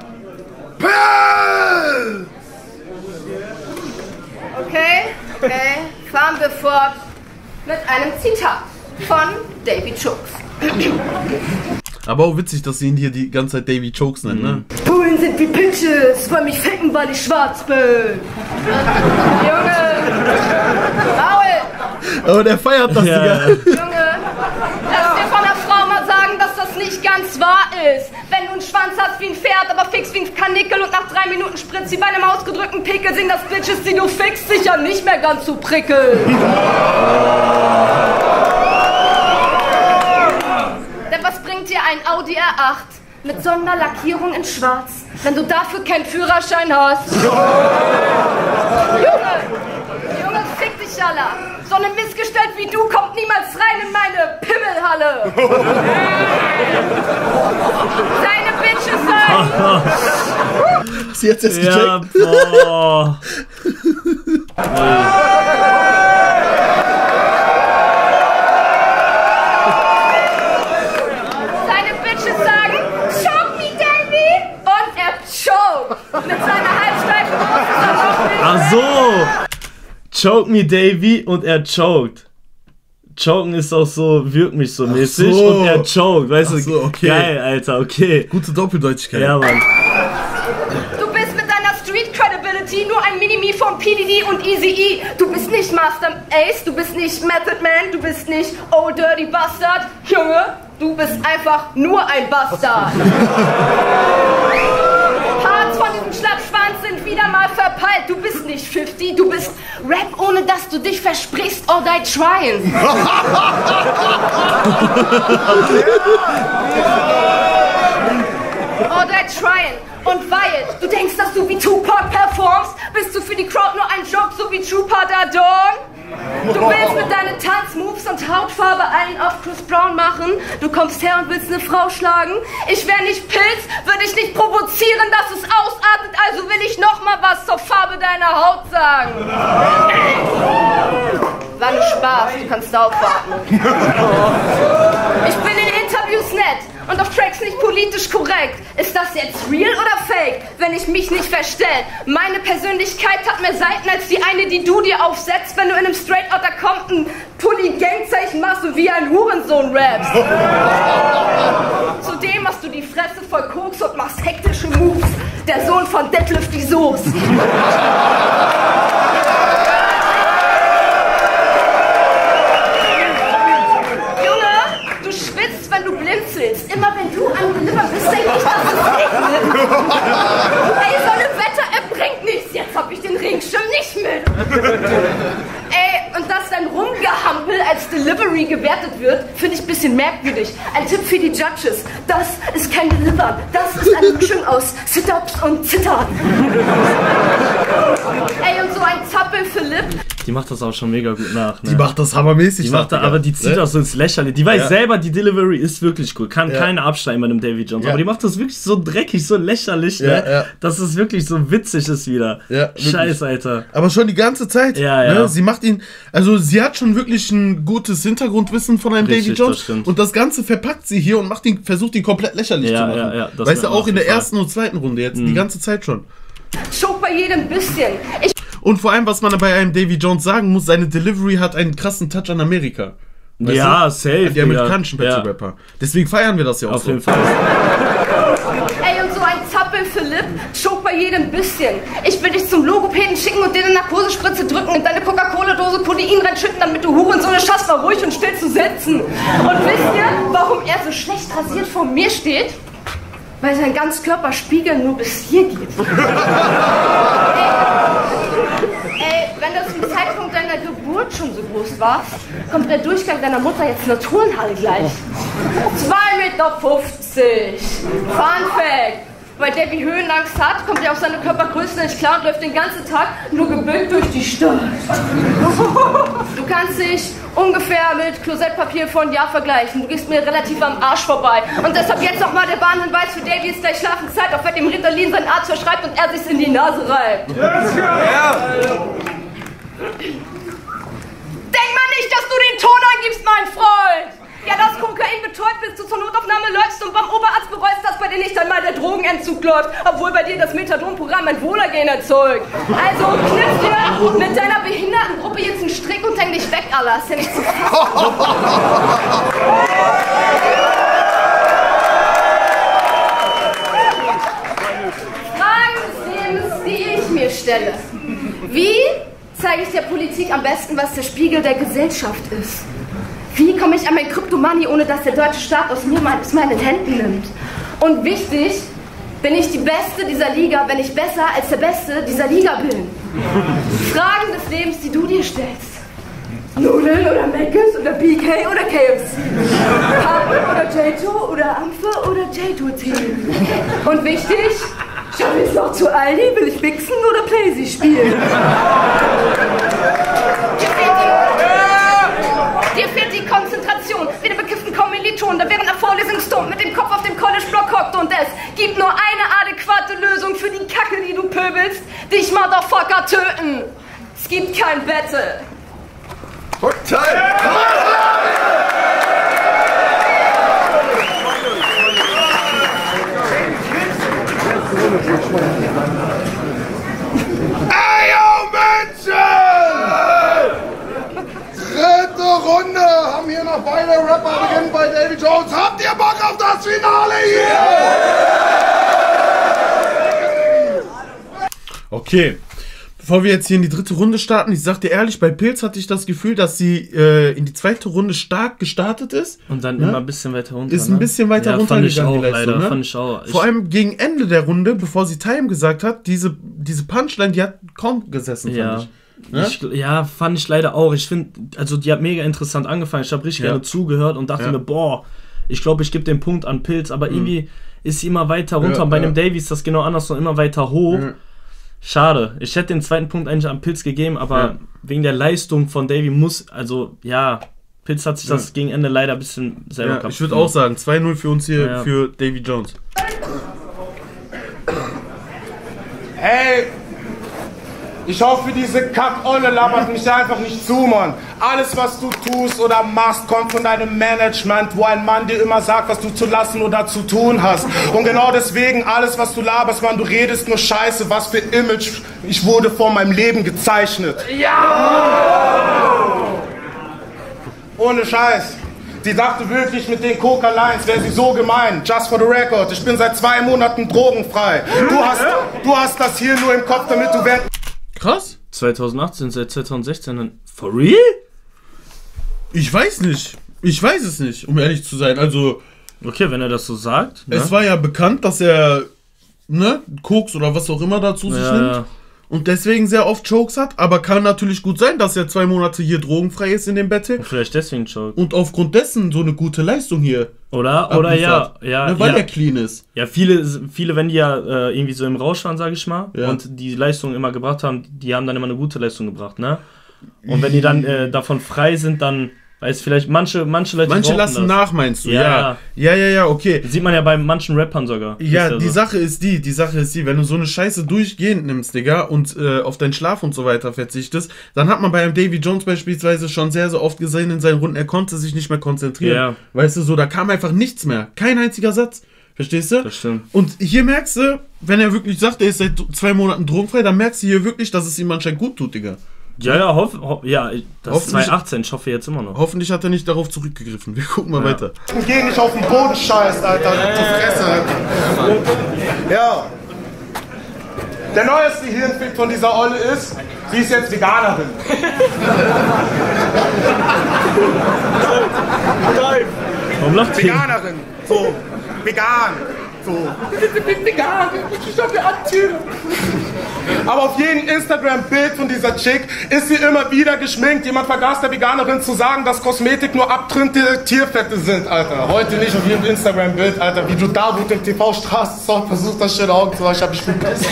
Pill!
Okay, fahren wir fort mit einem Zitat von Davy Chokes.
Aber auch witzig, dass sie ihn hier die ganze Zeit Davy Chokes nennen, ne?
Bullen sind wie Bitches, wollen mich ficken, weil ich schwarz bin. Junge! Maul!
Aber der feiert das, Digga.
Junge, lass dir von der Frau mal sagen, dass das nicht ganz wahr ist. Wenn du einen Schwanz hast wie ein Pferd, aber fickst wie ein Kanickel und nach 3 Minuten spritzt sie bei einem ausgedrückten Pickel, sind das Bitches, die du fickst, sicher nicht mehr ganz so prickeln. Denn was bringt dir ein Audi R8 mit Sonderlackierung in Schwarz, wenn du dafür keinen Führerschein hast? Junge, fick dich, Allah. So eine Missgestalt wie du kommt niemals rein in meine Pimmelhalle. Deine Bitches sein.
Sie hat's jetzt gecheckt.
Ja, boah.
Seine Bitches sagen, choke me, Davy. Und er choke. Mit seiner halbsteifen Brust.
Ach so. Choke me, Davy, und er choked. Choken ist auch so, wirkt mich so mäßig und er choked, weißt du?
Okay.
Geil, Alter, okay.
Gute Doppeldeutigkeit.
Ja, Mann.
Du bist mit deiner Street Credibility nur ein Mini-Me von PDD und Eazy-E. Du bist nicht Master Ace, du bist nicht Method Man, du bist nicht Old Dirty Bastard. Junge, du bist einfach nur ein Bastard. Parts von diesem Schlappschwanz sind wieder mal verpeilt. Du bist nicht 50, du bist Rap, ohne dass du dich versprichst, or die trying. Or die trying. Und weil du denkst, dass du wie Tupac performst, bist du für die Crowd nur ein Joke, so wie Trooper da Dawn. Du willst mit deinen Tanzmoves und Hautfarbe einen auf Chris Brown machen. Du kommst her und willst eine Frau schlagen. Ich wär nicht Pilz, würde ich nicht provozieren, dass es ausartet. Also will ich noch mal was zur Farbe deiner Haut sagen. War nur Spaß, du kannst aufwarten. Ich bin in Interviews nett und auf Tracks nicht politisch korrekt. Ist das jetzt real oder fake, wenn ich mich nicht verstell? Meine Persönlichkeit hat mehr Seiten als die eine, die du dir aufsetzt, wenn du in einem Straight Outta Compton Pulli-Gang-Zeichen machst und wie ein Hurensohn rappst. Zudem hast du die Fresse voll Koks und machst hektische Moves. Der Sohn von Detlef die Soße. Wenn du blinzelst, immer wenn du am Deliver bist, denke ich, dass es regnet. Ey, so eine Wetter-App bringt nichts. Jetzt hab ich den Regenschirm nicht mit. Ey, und dass dein Rumgehampel als Delivery gewertet wird, finde ich ein bisschen merkwürdig. Ein Tipp für die Judges. Das ist kein Delivern. Das ist eine Mischung aus Sit-Ups und Zittern. Ey, und so ein Zappel Philipp.
Die macht das auch schon mega gut nach, ne?
Die macht das hammermäßig nach.
Aber die zieht auch so ins Lächerliche. Die weiß selber, die Delivery ist wirklich cool. Kann keine absteigen bei einem Davy Jones. Aber die macht das wirklich so dreckig, so lächerlich, ne? Dass es wirklich so witzig ist wieder. Scheiße, Alter.
Aber schon die ganze Zeit. Ne? Sie macht ihn, also sie hat schon wirklich ein gutes Hintergrundwissen von einem Davy Jones. Und das Ganze verpackt sie hier und macht ihn, versucht ihn komplett lächerlich zu machen. Weißt du, auch in der ersten und zweiten Runde jetzt, die ganze Zeit schon.
Schock bei jedem bisschen.
Und vor allem, was man bei einem Davy Jones sagen muss, seine Delivery hat einen krassen Touch an Amerika.
Weißt du? Safe.
Die amerikanischen Battle-Rapper. Deswegen feiern wir das ja auch
auf jeden Fall.
Ey, und so ein Zappel Philipp, schock bei jedem bisschen. Ich will dich zum Logopäden schicken und dir eine Narkosespritze drücken und deine Coca-Cola-Dose Kodein reinschütten, damit du Hurensohn schaffst, mal ruhig und still zu sitzen. Und wisst ihr, warum er so schlecht rasiert vor mir steht? Weil sein Ganzkörperspiegel nur bis hier geht. Ey, wenn du zum Zeitpunkt deiner Geburt Mund schon so groß warst, kommt der Durchgang deiner Mutter jetzt in der Turnhalle gleich. 2,50 Meter. Fun Fact. Weil Davy Höhenangst hat, kommt er auf seine Körpergröße nicht klar und läuft den ganzen Tag nur gebückt durch die Stadt. Du kannst dich ungefähr mit Klosettpapier von Jahr vergleichen. Du gehst mir relativ am Arsch vorbei. Und deshalb jetzt nochmal der Warnhinweis für Davy ist gleich Schlafenszeit, auf dem Ritalin sein Arzt verschreibt und er sich's in die Nase reibt. Ja. Denk mal nicht, dass du den Ton angibst, mein Freund! Ja, das Kokain betäubt, bis du zur Notaufnahme läufst und beim Oberarzt bereust, dass bei dir nicht einmal der Drogenentzug läuft, obwohl bei dir das Methadonprogramm ein Wohlergehen erzeugt. Also kniff dir mit deiner Behindertengruppe jetzt einen Strick und häng dich weg, Allah. Ist ja nicht zu fassen. Fragen des Lebens, die ich mir stelle. Wie zeige ich der Politik am besten, was der Spiegel der Gesellschaft ist? Wie komme ich an mein Kryptomoney, ohne dass der deutsche Staat aus meinen Händen nimmt? Und wichtig, bin ich die Beste dieser Liga, wenn ich besser als der Beste dieser Liga bin? Fragen des Lebens, die du dir stellst. Nudeln oder Mc's oder BK oder KFC? Pappen oder J2 oder Ampfe oder J2-Team? Und wichtig, schaffe ich es noch zu Aldi, will ich wichsen oder Playsee spielen? Dir fehlt die Konzentration, wie der bekifften Kommiliton, der während der Vorlesung stumm mit dem Kopf auf dem College-Block hockt und es gibt nur eine adäquate Lösung für die Kacke, die du pöbelst, dich Motherfucker töten. Es gibt kein Battle.
Ey, yo, Menschen! Dritte Runde, haben hier noch beide Rapper beginnen bei Davy Jones. Habt ihr Bock auf das Finale hier?
Okay, bevor wir jetzt hier in die dritte Runde starten, ich sag dir ehrlich, bei Pilz hatte ich das Gefühl, dass sie in die zweite Runde stark gestartet ist.
Und dann immer ein bisschen weiter runter.
Ist ein bisschen weiter runtergegangen, die Leistung.
Leider, fand ich auch.
Vor allem gegen Ende der Runde, bevor sie Time gesagt hat, diese Punchline, die hat kaum gesessen, fand ich.
Ja, fand ich leider auch. Ich finde, also die hat mega interessant angefangen. Ich habe richtig gerne zugehört und dachte mir, boah, ich glaube, ich gebe den Punkt an Pilz, aber irgendwie ist sie immer weiter runter. Und bei dem Davy ist das genau anders und immer weiter hoch. Schade. Ich hätte den zweiten Punkt eigentlich an Pilz gegeben, aber wegen der Leistung von Davy Pilz hat sich das gegen Ende leider ein bisschen selber kaputt.
Ich würde auch sagen, 2-0 für uns hier für Davy Jones.
Hey! Ich hoffe, diese Kack-Olle labert mich einfach nicht zu, Mann. Alles, was du tust oder machst, kommt von deinem Management, wo ein Mann dir immer sagt, was du zu lassen oder zu tun hast. Und genau deswegen, alles, was du laberst, Mann, du redest nur Scheiße. Was für Image ich wurde vor meinem Leben gezeichnet. Ja! Ohne Scheiß. Sie dachte wirklich, mit den Coca Lines wäre sie so gemein. Just for the record, ich bin seit 2 Monaten drogenfrei. Du hast das hier nur im Kopf, damit du während...
Krass.
2018, seit 2016 dann. For real?
Ich weiß nicht. Ich weiß es nicht, um ehrlich zu sein. Also.
Okay, wenn er das so sagt.
Es war ja bekannt, dass er Koks oder was auch immer da zu sich nimmt. Und deswegen sehr oft Chokes hat. Aber kann natürlich gut sein, dass er 2 Monate hier drogenfrei ist in dem Battle.
Und vielleicht deswegen Chokes.
Und aufgrund dessen so eine gute Leistung hier.
Oder
weil er clean ist.
Ja, viele, wenn die ja irgendwie so im Rausch waren, sage ich mal, und die Leistung immer gebracht haben, die haben dann immer eine gute Leistung gebracht, ne? Und wenn die dann davon frei sind, dann weiß vielleicht manche Leute.
Manche lassen nach, meinst du? Ja, okay.
Das sieht man ja bei manchen Rappern sogar.
Ja, die Sache ist die, wenn du so eine Scheiße durchgehend nimmst, Digga, und auf deinen Schlaf und so weiter verzichtest, dann hat man bei einem Davy Jones beispielsweise schon sehr, sehr oft gesehen in seinen Runden, er konnte sich nicht mehr konzentrieren. Ja. Weißt du, so, da kam einfach nichts mehr. Kein einziger Satz. Verstehst du?
Das stimmt.
Und hier merkst du, wenn er wirklich sagt, er ist seit 2 Monaten drogenfrei, dann merkst du hier wirklich, dass es ihm anscheinend gut tut, Digga. Das ist 2018, ich hoffe jetzt immer noch. Hoffentlich hat er nicht darauf zurückgegriffen. Wir gucken mal weiter.
Geh nicht auf den Boden scheiß, Alter, du Fresse. Ja. Der neueste Hirnfick von dieser Olle ist, sie ist jetzt Veganerin.
Warum lacht sie?
Veganerin, so, vegan. So. Aber auf jedem Instagram-Bild von dieser Chick ist sie immer wieder geschminkt. Jemand vergaß der Veganerin zu sagen, dass Kosmetik nur abtrünnte Tierfette sind, Alter. Heute nicht auf jedem Instagram-Bild, Alter. Wie du da, wo im TV-Straßensong versuchst, das schöne Augen zu machen. Ich bin pissed.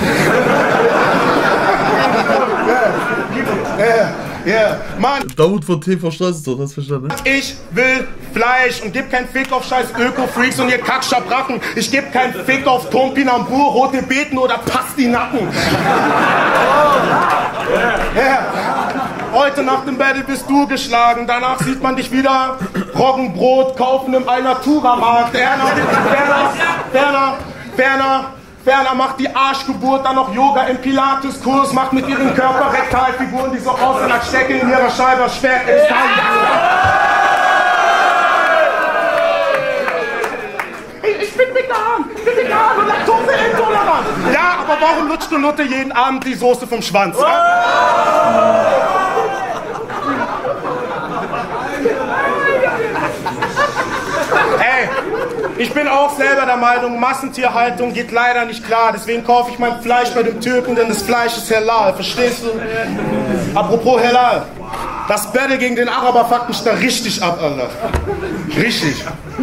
Yeah, Mann.
Daoud von TV Straßensong, hast du verstanden?
Ich will Fleisch und gib keinen Fick auf scheiß Öko-Freaks und ihr Kackschabracken. Ich geb keinen Fick auf Tompinambur, rote Beeten oder Pastinaken. Heute nach dem Battle bist du geschlagen, danach sieht man dich wieder Roggenbrot kaufen im Alnatura-Markt. Ferner macht die Arschgeburt, dann noch Yoga im Pilates-Kurs, macht mit ihren Körper Rektalfiguren, die so aussehen, als stecken in ihrer Scheibe Schwert ins Teil. Ich bin vegan und laktoseintolerant. Ja, aber warum lutscht du Nutte jeden Abend die Soße vom Schwanz? Ey, ich bin auch selber der Meinung, Massentierhaltung geht leider nicht klar. Deswegen kaufe ich mein Fleisch bei dem Türken, denn das Fleisch ist halal. Verstehst du? Apropos halal. Das Battle gegen den Araber fuckt mich da richtig ab, Alter. Richtig.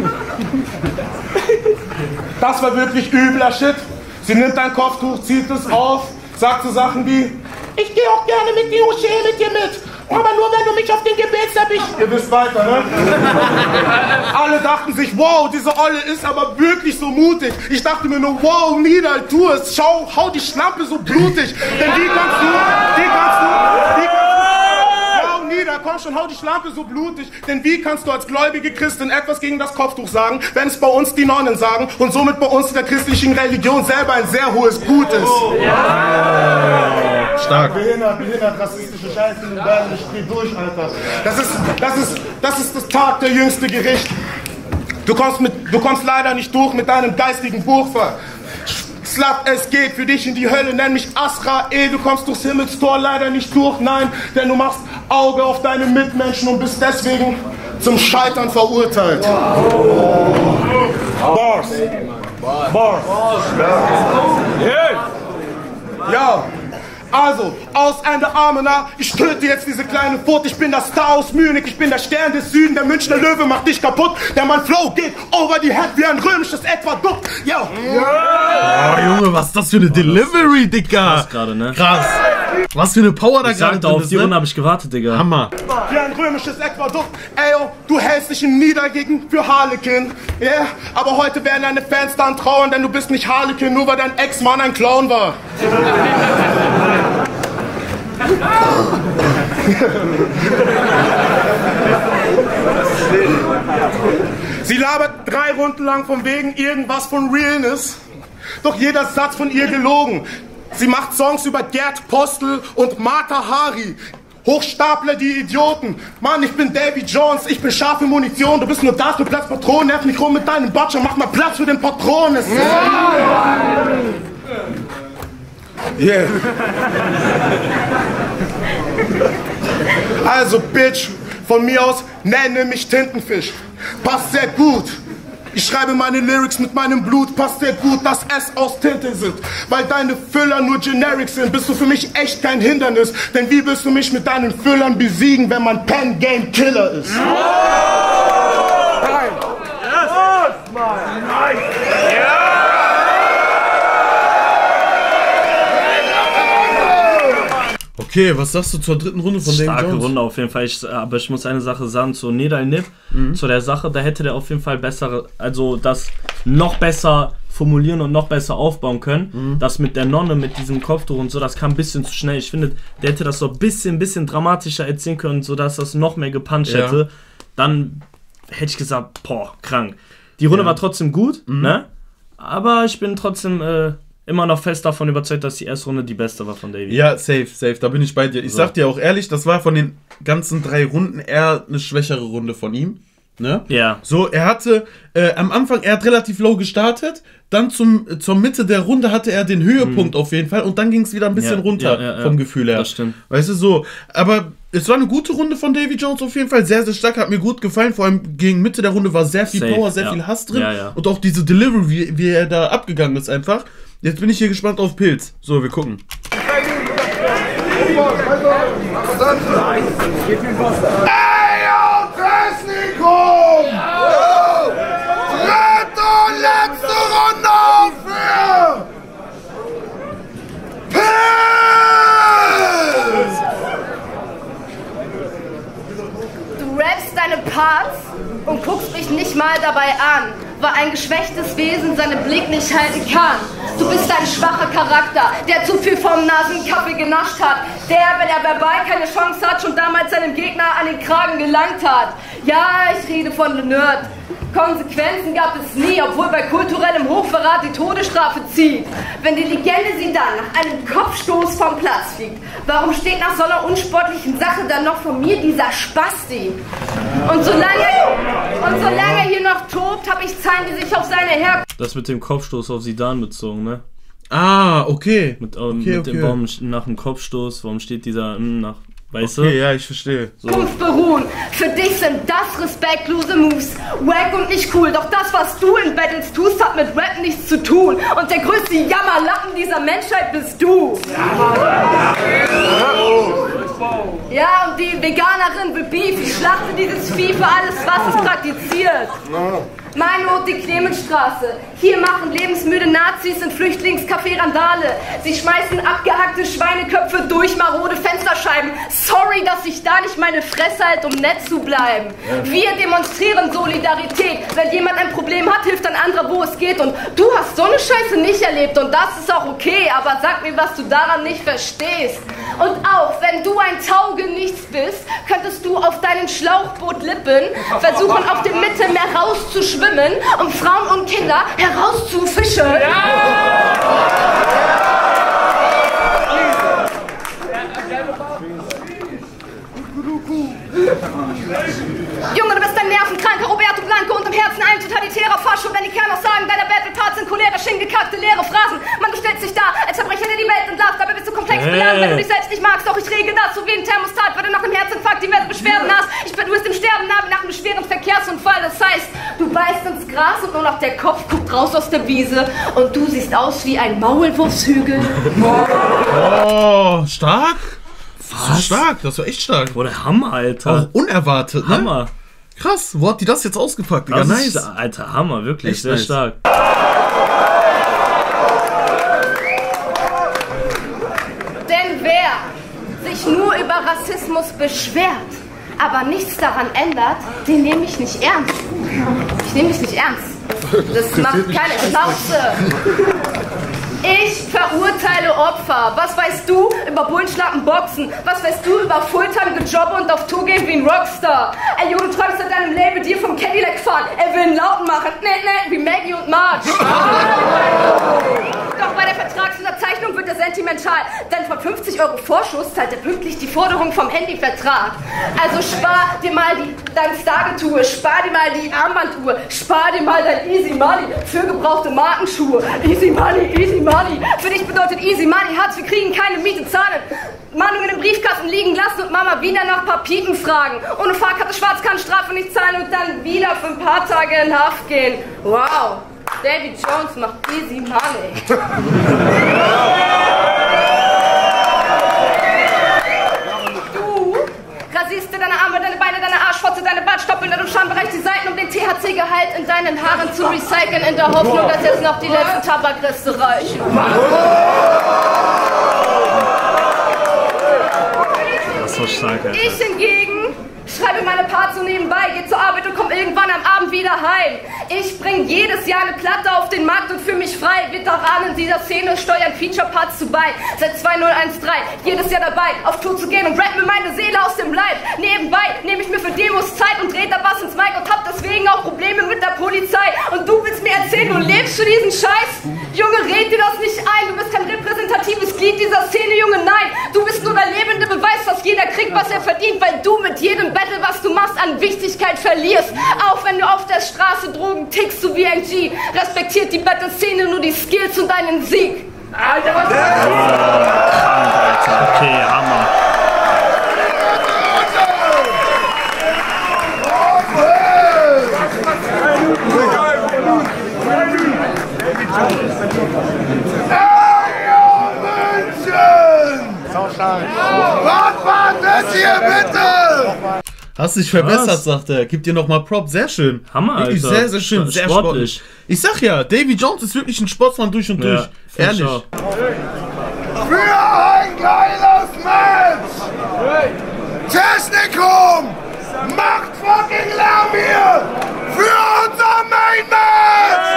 Das war wirklich übler Shit. Sie nimmt ein Kopftuch, zieht es auf, sagt so Sachen wie: Ich gehe auch gerne mit die Moschee mit dir mit. Aber nur wenn du mich auf den Gebetsteppich... Ihr wisst weiter, ne? Alle dachten sich, wow, diese Olle ist aber wirklich so mutig. Ich dachte mir nur, wow, Nidal, tu es. Schau, hau die Schlampe so blutig. Denn wie kannst du... Wow, Nidal, komm schon, hau die Schlampe so blutig. Denn wie kannst du als gläubige Christin etwas gegen das Kopftuch sagen, wenn es bei uns die Nonnen sagen und somit bei uns in der christlichen Religion selber ein sehr hohes Gut ist?
Stark.
Behindert, rassistische Scheiße in den Bergen, ich dreh durch, Alter. Das ist das Tag der jüngste Gericht. Du kommst leider nicht durch mit deinem geistigen Burfa. Slut, es geht für dich in die Hölle, nenn mich Asrael, du kommst durchs Himmelstor leider nicht durch, nein, denn du machst Auge auf deine Mitmenschen und bist deswegen zum Scheitern verurteilt. Bars. Ja. Also, aus Ende Armena, ich töte jetzt diese kleine Furt, ich bin der Star aus Munich, ich bin der Stern des Süden, der Münchner Löwe macht dich kaputt, der mein Flow geht over die Head wie ein römisches Aquädukt. Yo!
Oh, Junge, was ist das für eine Delivery, Digga?
Krass gerade, ne?
Krass. Was für eine Power da gerade drin
auf
ist,
die Runde habe ich gewartet, Digga.
Hammer.
Wie ein römisches Aquädukt. Ey, du hältst dich in Niedergegen für Harlekin. Yeah, aber heute werden deine Fans dann trauern, denn du bist nicht Harlekin, nur weil dein Ex-Mann ein Clown war. Sie labert 3 Runden lang von wegen irgendwas von Realness, doch jeder Satz von ihr gelogen. Sie macht Songs über Gerd Postel und Mata Hari. Hochstapler, die Idioten. Mann, ich bin Davy Jones, ich bin scharfe Munition. Du bist nur da für Platz Patronen. Nerv mich rum mit deinem Butcher, mach mal Platz für den Patronen. Yeah. Also, Bitch, von mir aus nenne mich Tintenfisch. Passt sehr gut. Ich schreibe meine Lyrics mit meinem Blut, passt sehr gut, dass S aus Tinte sind. Weil deine Füller nur Generics sind, bist du für mich echt kein Hindernis. Denn wie willst du mich mit deinen Füllern besiegen, wenn man Pen-Game-Killer ist?
Okay, was sagst du zur dritten Runde von Davy Jones?
Starke Runde auf jeden Fall, aber ich muss eine Sache sagen zu Nidal Nip, zu der Sache, da hätte der auf jeden Fall bessere, also das noch besser formulieren und noch besser aufbauen können. Das mit der Nonne, mit diesem Kopftuch und so, das kam ein bisschen zu schnell. Ich finde, der hätte das so ein bisschen dramatischer erzählen können, sodass das noch mehr gepuncht hätte. Dann hätte ich gesagt, boah, krank. Die Runde war trotzdem gut, ne? Aber ich bin trotzdem immer noch fest davon überzeugt, dass die erste Runde die beste war von Davy.
Ja, safe, da bin ich bei dir. Ich sag dir auch ehrlich, das war von den ganzen 3 Runden eher eine schwächere Runde von ihm. Ne?
Ja.
So, er hatte am Anfang, er hat relativ low gestartet, dann zur Mitte der Runde hatte er den Höhepunkt auf jeden Fall und dann ging es wieder ein bisschen runter vom Gefühl her.
Das stimmt.
Weißt du, so. Aber Es war eine gute Runde von Davy Jones auf jeden Fall, sehr, sehr stark, hat mir gut gefallen, vor allem gegen Mitte der Runde war sehr viel Power, sehr viel Hass drin und auch diese Delivery, wie er da abgegangen ist einfach. Jetzt bin ich hier gespannt auf Pilz. So, wir gucken.
Ey, yo, Technikum! Dritte und letzte Runde auf für Pilz!
Du rappst deine Parts und guckst mich nicht mal dabei an, weil ein geschwächtes Wesen seinen Blick nicht halten kann. Du bist ein schwacher Charakter, der zu viel vom Nasenkaffee genascht hat, der, wenn er verbal keine Chance hat, schon damals seinem Gegner an den Kragen gelangt hat. Ja, ich rede von The Nerd. Konsequenzen gab es nie, obwohl bei kulturellem Hochverrat die Todesstrafe zieht. Wenn die Legende sie dann nach einem Kopfstoß vom Platz fliegt, warum steht nach so einer unsportlichen Sache dann noch von mir dieser Spasti? Und solange er hier noch tobt, habe ich Zeilen, die sich auf seine Herkunft...
Das mit dem Kopfstoß auf Zidane bezogen, ne?
Ah, okay.
Mit dem Baum nach dem Kopfstoß, warum steht dieser nach... Weißt
du? Ja, ich verstehe.
So. Beruhen. Für dich sind das respektlose Moves. Wack und nicht cool. Doch das, was du in Battles tust, hat mit Rap nichts zu tun. Und der größte Jammerlappen dieser Menschheit bist du. Ja, und die Veganerin will Beef. Ich schlachte dieses Vieh für alles, was es praktiziert. Mein Ort, die Clemensstraße. Hier machen lebensmüde Nazis in Flüchtlingscafé Randale. Sie schmeißen abgehackte Schweineköpfe durch marode Fensterscheiben. Sorry, dass ich da nicht meine Fresse halt, um nett zu bleiben. Wir demonstrieren Solidarität. Wenn jemand ein Problem hat, hilft ein anderer, wo es geht. Und du hast so eine Scheiße nicht erlebt und das ist auch okay. Aber sag mir, was du daran nicht verstehst. Und auch wenn du ein Taugenichts bist, könntest du auf deinen Schlauchboot lippen, versuchen auf dem Mittelmeer rauszuschwimmen, um Frauen und Kinder herauszufischen. Junge, du bist ein nervenkranker Roberto Blanco und im Herzen ein totalitärer Fascho. Wenn die Kernaussagen deiner Battle-Parts sind cholerisch hingekackte leere Phrasen. Man, du stellst dich da, als Verbrecher, der die Welt entlarvt. Dabei bist du komplex beladen, wenn du dich selbst nicht magst. Doch ich regel das, so wie ein Thermostat, weil du nach einem Herzinfarkt diverse Beschwerden hast. Du bist im Sterben nah wie nach einem schweren Verkehrsunfall. Das heißt, du beißt ins Gras und nur noch der Kopf guckt raus aus der Wiese. Und du siehst aus wie ein Maulwurfshügel.
Oh, stark. Das ist stark, das war echt stark.
Boah, der Hammer, Alter.
Auch unerwartet, ne?
Hammer.
Krass, wo hat die das jetzt ausgepackt? Ja, nice.
Alter, Hammer, wirklich, echt sehr nice. Stark.
Denn wer sich nur über Rassismus beschwert, aber nichts daran ändert, den nehme ich nicht ernst. Ich nehme mich nicht ernst. Das macht keine Schnauze. Ich verurteile Opfer. Was weißt du über Bullenschlappen Boxen? Was weißt du über Fulltime Gejobbe und auf Tour gehen wie ein Rockstar? Ey, Junge, du träumst an deinem Label dir vom Cadillac fahren. Er will einen Lauten machen. Ne, wie Maggie und Marge. Doch bei der Vertragsunterzeichnung wird er sentimental. Denn von 50 € Vorschuss zahlt er pünktlich die Forderung vom Handyvertrag. Also spar dir mal dein Stargetue, spar dir mal die Armbanduhr, spar dir mal dein Easy Money für gebrauchte Markenschuhe. Easy Money, Easy Money. Für dich bedeutet Easy Money, Hartz, wir kriegen keine Miete zahlen. Mahnungen im Briefkasten liegen lassen und Mama wieder nach Papiken fragen. Ohne Fahrkarte schwarz kann Strafe nicht zahlen und dann wieder für ein paar Tage in Haft gehen. Wow, Davy Jones macht Easy Money. Du rasierst dir deine Arme, deine Beine, deine Arschfotze, deine Bartstoppeln und im Schambereich die Seiten, um den THC-Gehalt in deinen Haaren zu recyceln, in der Hoffnung, dass jetzt noch die letzten Tabakreste reichen.
Das ist so stark, Alter.
Ich hingegen schreibe meine Parts so nebenbei, gehe zur Arbeit und komme irgendwann am Abend wieder heim. Ich bringe jedes Jahr eine Platte auf den Markt und fühle mich frei. Veteranen dieser Szene steuern Feature-Parts zu bei. Seit 2013, jedes Jahr dabei, auf Tour zu gehen und rap mir meine Seele aus dem Leib. Nebenbei nehme ich mir für Demos Zeit und drehe da was ins Mic und hab deswegen auch Probleme mit der Polizei. Und du willst mir erzählen, du lebst für diesen Scheiß? Junge, red dir das nicht ein. Du bist kein repräsentatives Glied dieser Szene, Junge, nein. Du bist nur der lebende Beweis, dass jeder kriegt, was er verdient, weil du mit jedem Battle, was du machst, an Wichtigkeit verlierst. Auch wenn du auf der Straße Drogen tickst, so wie ein G. Respektiert die Battle-Szene nur die Skills und deinen Sieg. Alter, was ist das?
Alter, okay, Hammer.
Was war das hier bitte?
Hast dich verbessert, sagt er. Gib dir nochmal Prop. Sehr schön.
Hammer, Alter.
Wirklich sehr, sehr schön. Sehr sportlich. Ich sag ja, Davy Jones ist wirklich ein Sportsmann durch und durch. Ehrlich.
Für ein geiles Match! Technikum! Macht fucking Lärm hier! Für unser Main Match!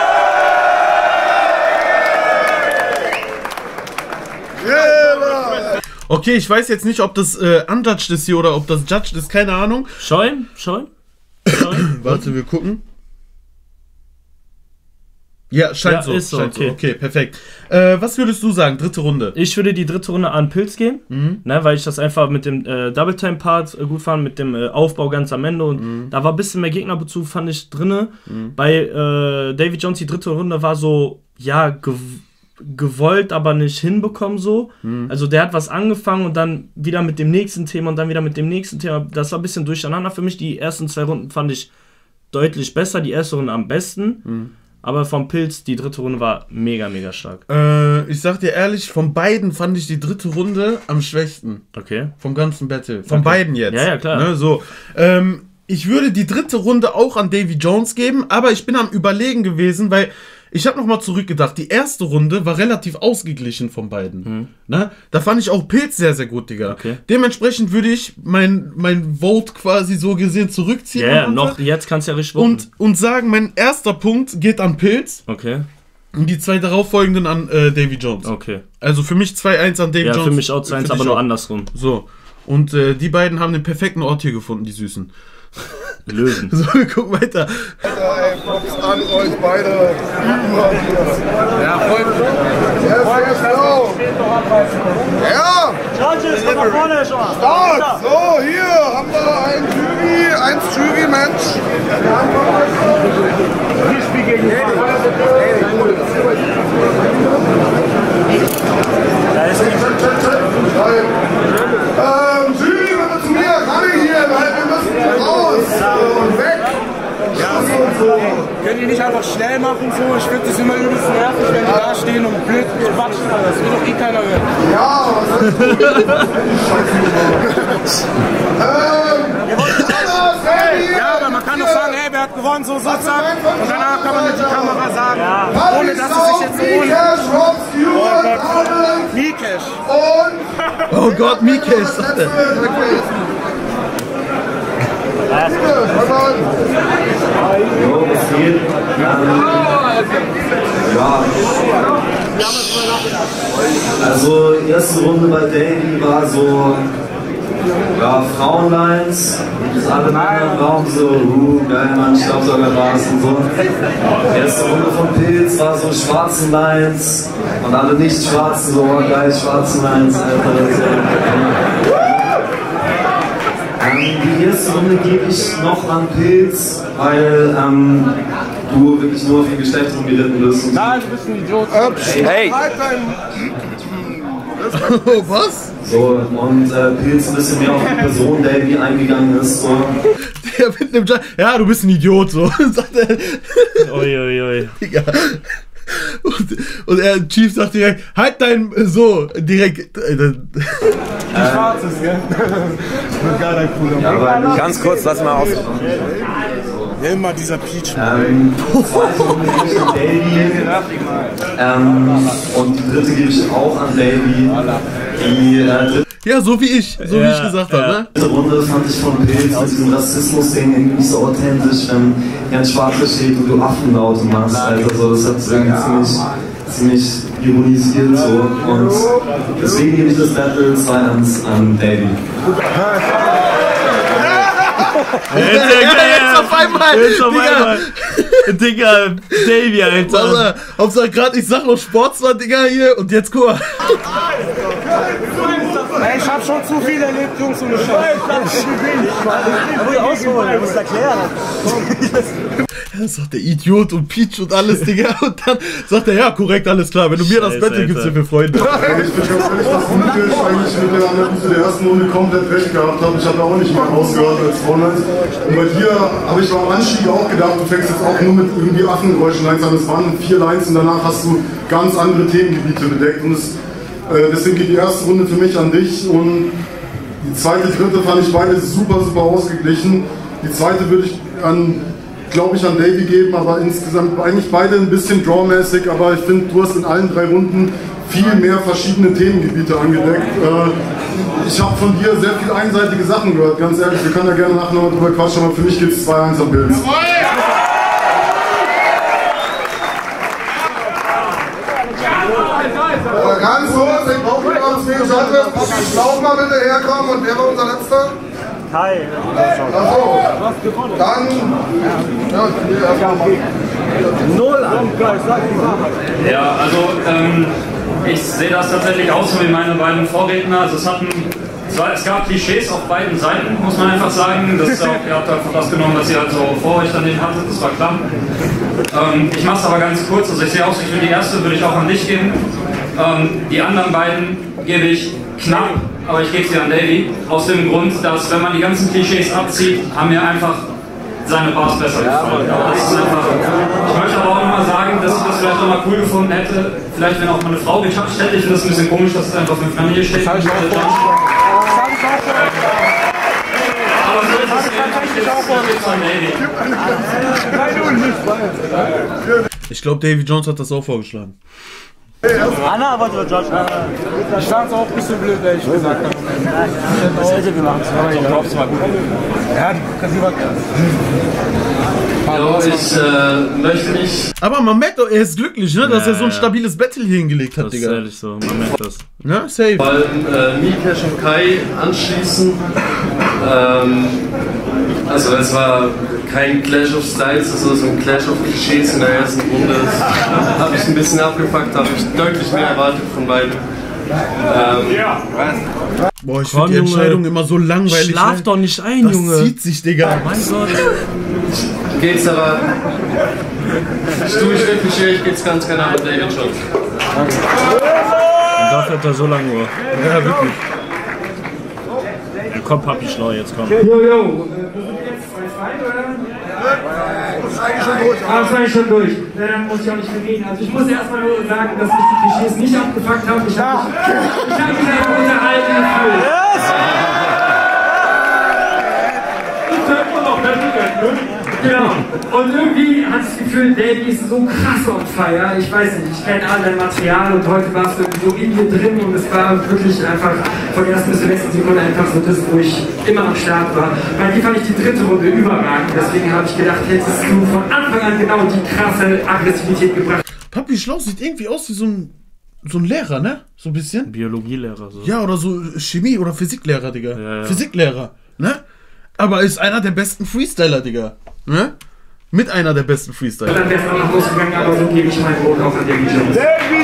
Okay, ich weiß jetzt nicht, ob das unjudged ist hier oder ob das judged ist, keine Ahnung.
Schau ihn.
Warte, wir gucken. Ja, scheint so.
Ist so, okay.
Okay, perfekt. Was würdest du sagen, dritte Runde?
Ich würde die dritte Runde an Pilz gehen, ne, weil ich das einfach mit dem Double-Time-Part gut fand, mit dem Aufbau ganz am Ende und da war ein bisschen mehr Gegnerbezug, fand ich, drinne. Bei Davy Jones die dritte Runde war so, ja, gewollt, aber nicht hinbekommen so. Also der hat was angefangen und dann wieder mit dem nächsten Thema und dann wieder mit dem nächsten Thema. Das war ein bisschen durcheinander für mich. Die ersten 2 Runden fand ich deutlich besser, die erste Runde am besten. Aber vom Pilz, die dritte Runde war mega, mega stark.
Ich sag dir ehrlich, von beiden fand ich die dritte Runde am schwächsten.
Okay.
Vom ganzen Battle. Von beiden jetzt.
Ja, klar.
Ne, so. Ich würde die dritte Runde auch an Davy Jones geben, aber ich bin am Überlegen gewesen, weil ich habe nochmal zurückgedacht. Die erste Runde war relativ ausgeglichen von beiden. Ne? Da fand ich auch Pilz sehr, sehr gut, Digga.
Okay.
Dementsprechend würde ich mein Vote quasi so gesehen zurückziehen.
Ja, noch jetzt kannst du ja richtig voten.
Und sagen, mein erster Punkt geht an Pilz.
Okay.
Und die 2 darauffolgenden an Davy Jones.
Okay.
Also für mich 2-1 an Davy Jones.
Ja, für mich auch 2-1, aber nur andersrum.
So. Und die beiden haben den perfekten Ort hier gefunden, die Süßen.
Lösen.
So, wir gucken weiter.
Ey, Props an euch beide. Ja, freut mich. Ja!
Judges, komm nach vorne schon.
Start! So, hier haben wir ein Jury-Mensch. Wir spielen gegen Jury, bitte zu mir, Rani hier, weil wir müssen raus und weg. Ja, so.
Könnt ihr nicht einfach schnell machen so? Ich finde das immer übelst nervig, wenn die da stehen und blöd quatschen, aber das will doch eh keiner hören.
Ja, was ist
Ja, aber man kann doch sagen, hey, wer hat gewonnen, so zack. Und danach kann man mit der Kamera sagen, ohne dass es sich jetzt so Mikesh.
Oh Gott, Mikesh, sagt er.
Ja. Also erste Runde bei Davy war so, ja, Frauenlines, alle Männer im Raum so, geil Mann, Staubsaugerbass und so. Erste Runde von Pilz war so schwarzen Lines und alle nicht schwarzen so, geil schwarzen Lines, Alter. Die erste Runde gebe ich noch an Pilz, weil du wirklich nur auf ihr Geschlecht rumgeritten bist.
Nein, du bist ein Idiot.
Hey!
Was?
So, und Pilz ein bisschen mehr auf die Person Davy eingegangen ist. So.
Der mit einem ja, du bist ein Idiot, so. Sagt er.
Oi.
Ja. Und er, Chief sagt direkt, halt dein, so, direkt.
Schwarzes, gell? Gar ein cooler
Ja, aber ganz kurz, lass mal aus.
Immer dieser Peach.
Und die dritte gebe ich auch an Davy. Die
ja, so wie ich gesagt habe, ne?
dritte Runde fand ich von Pilz mit diesem Rassismus-Ding irgendwie nicht so authentisch, wenn Jan Schwarze steht und du Affenlaute machst. Also so, das hat irgendwie ziemlich ironisiert so. Und deswegen gebe ich das Battle 2-1 an Davy.
Jetzt auf einmal!
Digga, Davy, Alter.
Hauptsache gerade, ich sag noch Sportsmann, Digga, hier, und jetzt guck mal.
Ey, ich hab schon zu viel erlebt, Jungs, und ich ausholen, du musst erklären.
sagt der Idiot und Peach und alles, Digga. Und dann sagt er, ja, korrekt, alles klar. Wenn du mir das Battle gibst, sind wir Freunde.
Ich bin ganz ehrlich, dass ich eigentlich mit der Analyse der ersten Runde komplett recht gehabt habe. Ich habe auch nicht mehr rausgehört als Frontline. Und bei dir habe ich beim Anstieg auch gedacht, du fängst jetzt auch nur mit irgendwie Affengeräuschen-Lines an. Es waren 4 Lines und danach hast du ganz andere Themengebiete bedeckt. Und deswegen geht die erste Runde für mich an dich. Und die zweite, dritte fand ich beide super, super ausgeglichen. Die zweite würde ich glaube ich, an Davey geben, aber insgesamt eigentlich beide ein bisschen drawmäßig, aber ich finde, du hast in allen 3 Runden viel mehr verschiedene Themengebiete angedeckt. Ich habe von dir sehr viel einseitige Sachen gehört, ganz ehrlich, wir können ja gerne nachher noch drüber quatschen, aber für mich gibt es 2-1 am Bild.
Ganz kurz, ich brauche wieder aufs Schalter. Lauf mal bitte herkommen und wer war unser Letzter?
Kai.
Achso, dann.
Ja, also ich sehe das tatsächlich auch so wie meine beiden Vorredner. Also es gab Klischees auf beiden Seiten, muss man einfach sagen. Das ist auch, ihr habt einfach das genommen, was ihr halt so vor euch daneben hattet, das war klar. Ich mache es aber ganz kurz, also ich sehe auch, ich will die erste würde ich auch an dich geben. Die anderen beiden gebe ich knapp, aber ich gebe sie an Davey. Aus dem Grund, dass wenn man die ganzen Klischees abzieht, haben mir einfach seine Bars besser gefallen. Aber das ist einfach, ich möchte aber auch nochmal sagen, dass ich das vielleicht nochmal cool gefunden hätte, vielleicht wenn auch mal eine Frau gejudged hätte. Ich finde das ein bisschen komisch, dass es einfach für Familie steht. Aber so ist es.
Ich glaube, Davy Jones hat das auch vorgeschlagen.
Anna wollte George.
Ich fand es auch ein bisschen blöd, ehrlich gesagt.
Was hätte gemacht?
Ich glaube, es war gut. Ja,
ich möchte nicht.
Aber man merkt doch, er ist glücklich, ne, dass er so ein stabiles Battle hier hingelegt hat, Digga.
Das ist ehrlich so, man merkt das.
Ja, safe.
Weil Mikesh und Kai anschließen. Also es war kein Clash of Styles, das war so ein Clash of Klischees in der ersten Runde. Das habe ich ein bisschen abgefuckt, habe ich deutlich mehr erwartet von beiden.
Boah, ich finde die Entscheidung immer so langweilig.
Schlaf doch nicht ein,
das
Junge.
Das zieht sich, Digga.
Mein Gott.
Geht's aber. Ich tue mich wirklich schwierig, geht's ganz genau mit David Jones.
Und dafür hat er so lange Uhr.
Ja, wirklich.
Komm, Papi, schlau, jetzt komm.
Jo. Das ist eigentlich schon durch. Ah, das ist eigentlich schon durch. Na, dann muss ich auch nicht mehr reden. Also ich muss erstmal nur sagen, dass mich die Klischees nicht abgefuckt haben. Ich hab mich einfach unterhalten gefühlt. Ich hab immer noch Battle, genau. Und irgendwie hat das Gefühl, Davey ist so krass on fire. Ich weiß nicht, ich kenne all dein Material und heute warst du so in mir drin und es war wirklich einfach von der ersten bis zur letzten Sekunde einfach so das, wo ich immer am Start war. Bei dir fand ich die dritte Runde überragend, deswegen habe ich gedacht, hättest du von Anfang an genau die krasse Aggressivität gebracht.
Papi Schlau sieht irgendwie aus wie so ein Lehrer, ne? So ein bisschen.
Biologielehrer. So.
Ja, oder so Chemie- oder Physiklehrer, Digga.
Ja.
Physiklehrer, ne? Aber ist einer der besten Freestyler, Digga. Ne? Mit einer der besten Freestyler.
Dann wäre es auch nach Hause gegangen, aber so gebe ich meinen Vote auch an Davy Jones.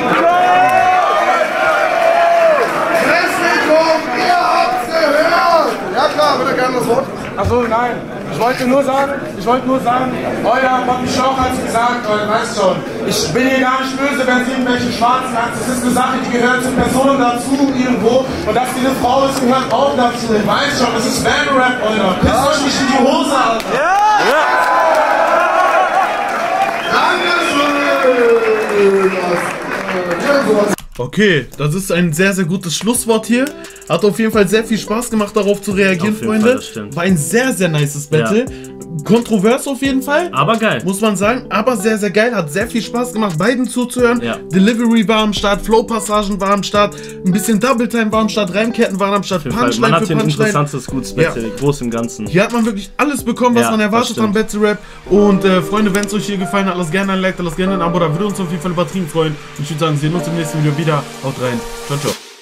Ihr habt's gehört! Ja klar, bitte gerne das Wort.
Achso, nein. Ich wollte nur sagen, euer Papi Schlauch hat es gesagt, Leute, weißt schon. Ich bin hier gar nicht böse, wenn sie irgendwelche Schwarzen hat. Das ist eine Sache, die gehört zur Person dazu irgendwo. Und dass die eine Frau ist, gehört auch dazu. Weißt schon, das ist Van-Rap, Alter. Pisst euch nicht in die Hose, Alter.
Okay, das ist ein sehr, sehr gutes Schlusswort hier. Hat auf jeden Fall sehr viel Spaß gemacht, darauf zu reagieren, Freunde. War ein sehr, sehr nices Battle. Ja. Kontrovers auf jeden Fall.
Aber geil.
Muss man sagen. Aber sehr, sehr geil. Hat sehr viel Spaß gemacht, beiden zuzuhören.
Ja.
Delivery war am Start, Flow-Passagen war am Start, ein bisschen Double-Time war am Start, Reimketten waren am Start,
Punchline man hat hier ein interessantes, gutes Battle, groß im Ganzen.
Hier hat man wirklich alles bekommen, was man erwartet am Battle Rap. Und Freunde, wenn es euch hier gefallen hat, lasst gerne ein Like, lasst gerne ein Abo, da würde uns auf jeden Fall übertrieben freuen. Und ich würde sagen, wir sehen uns im nächsten Video wieder. Haut rein. Ciao, ciao.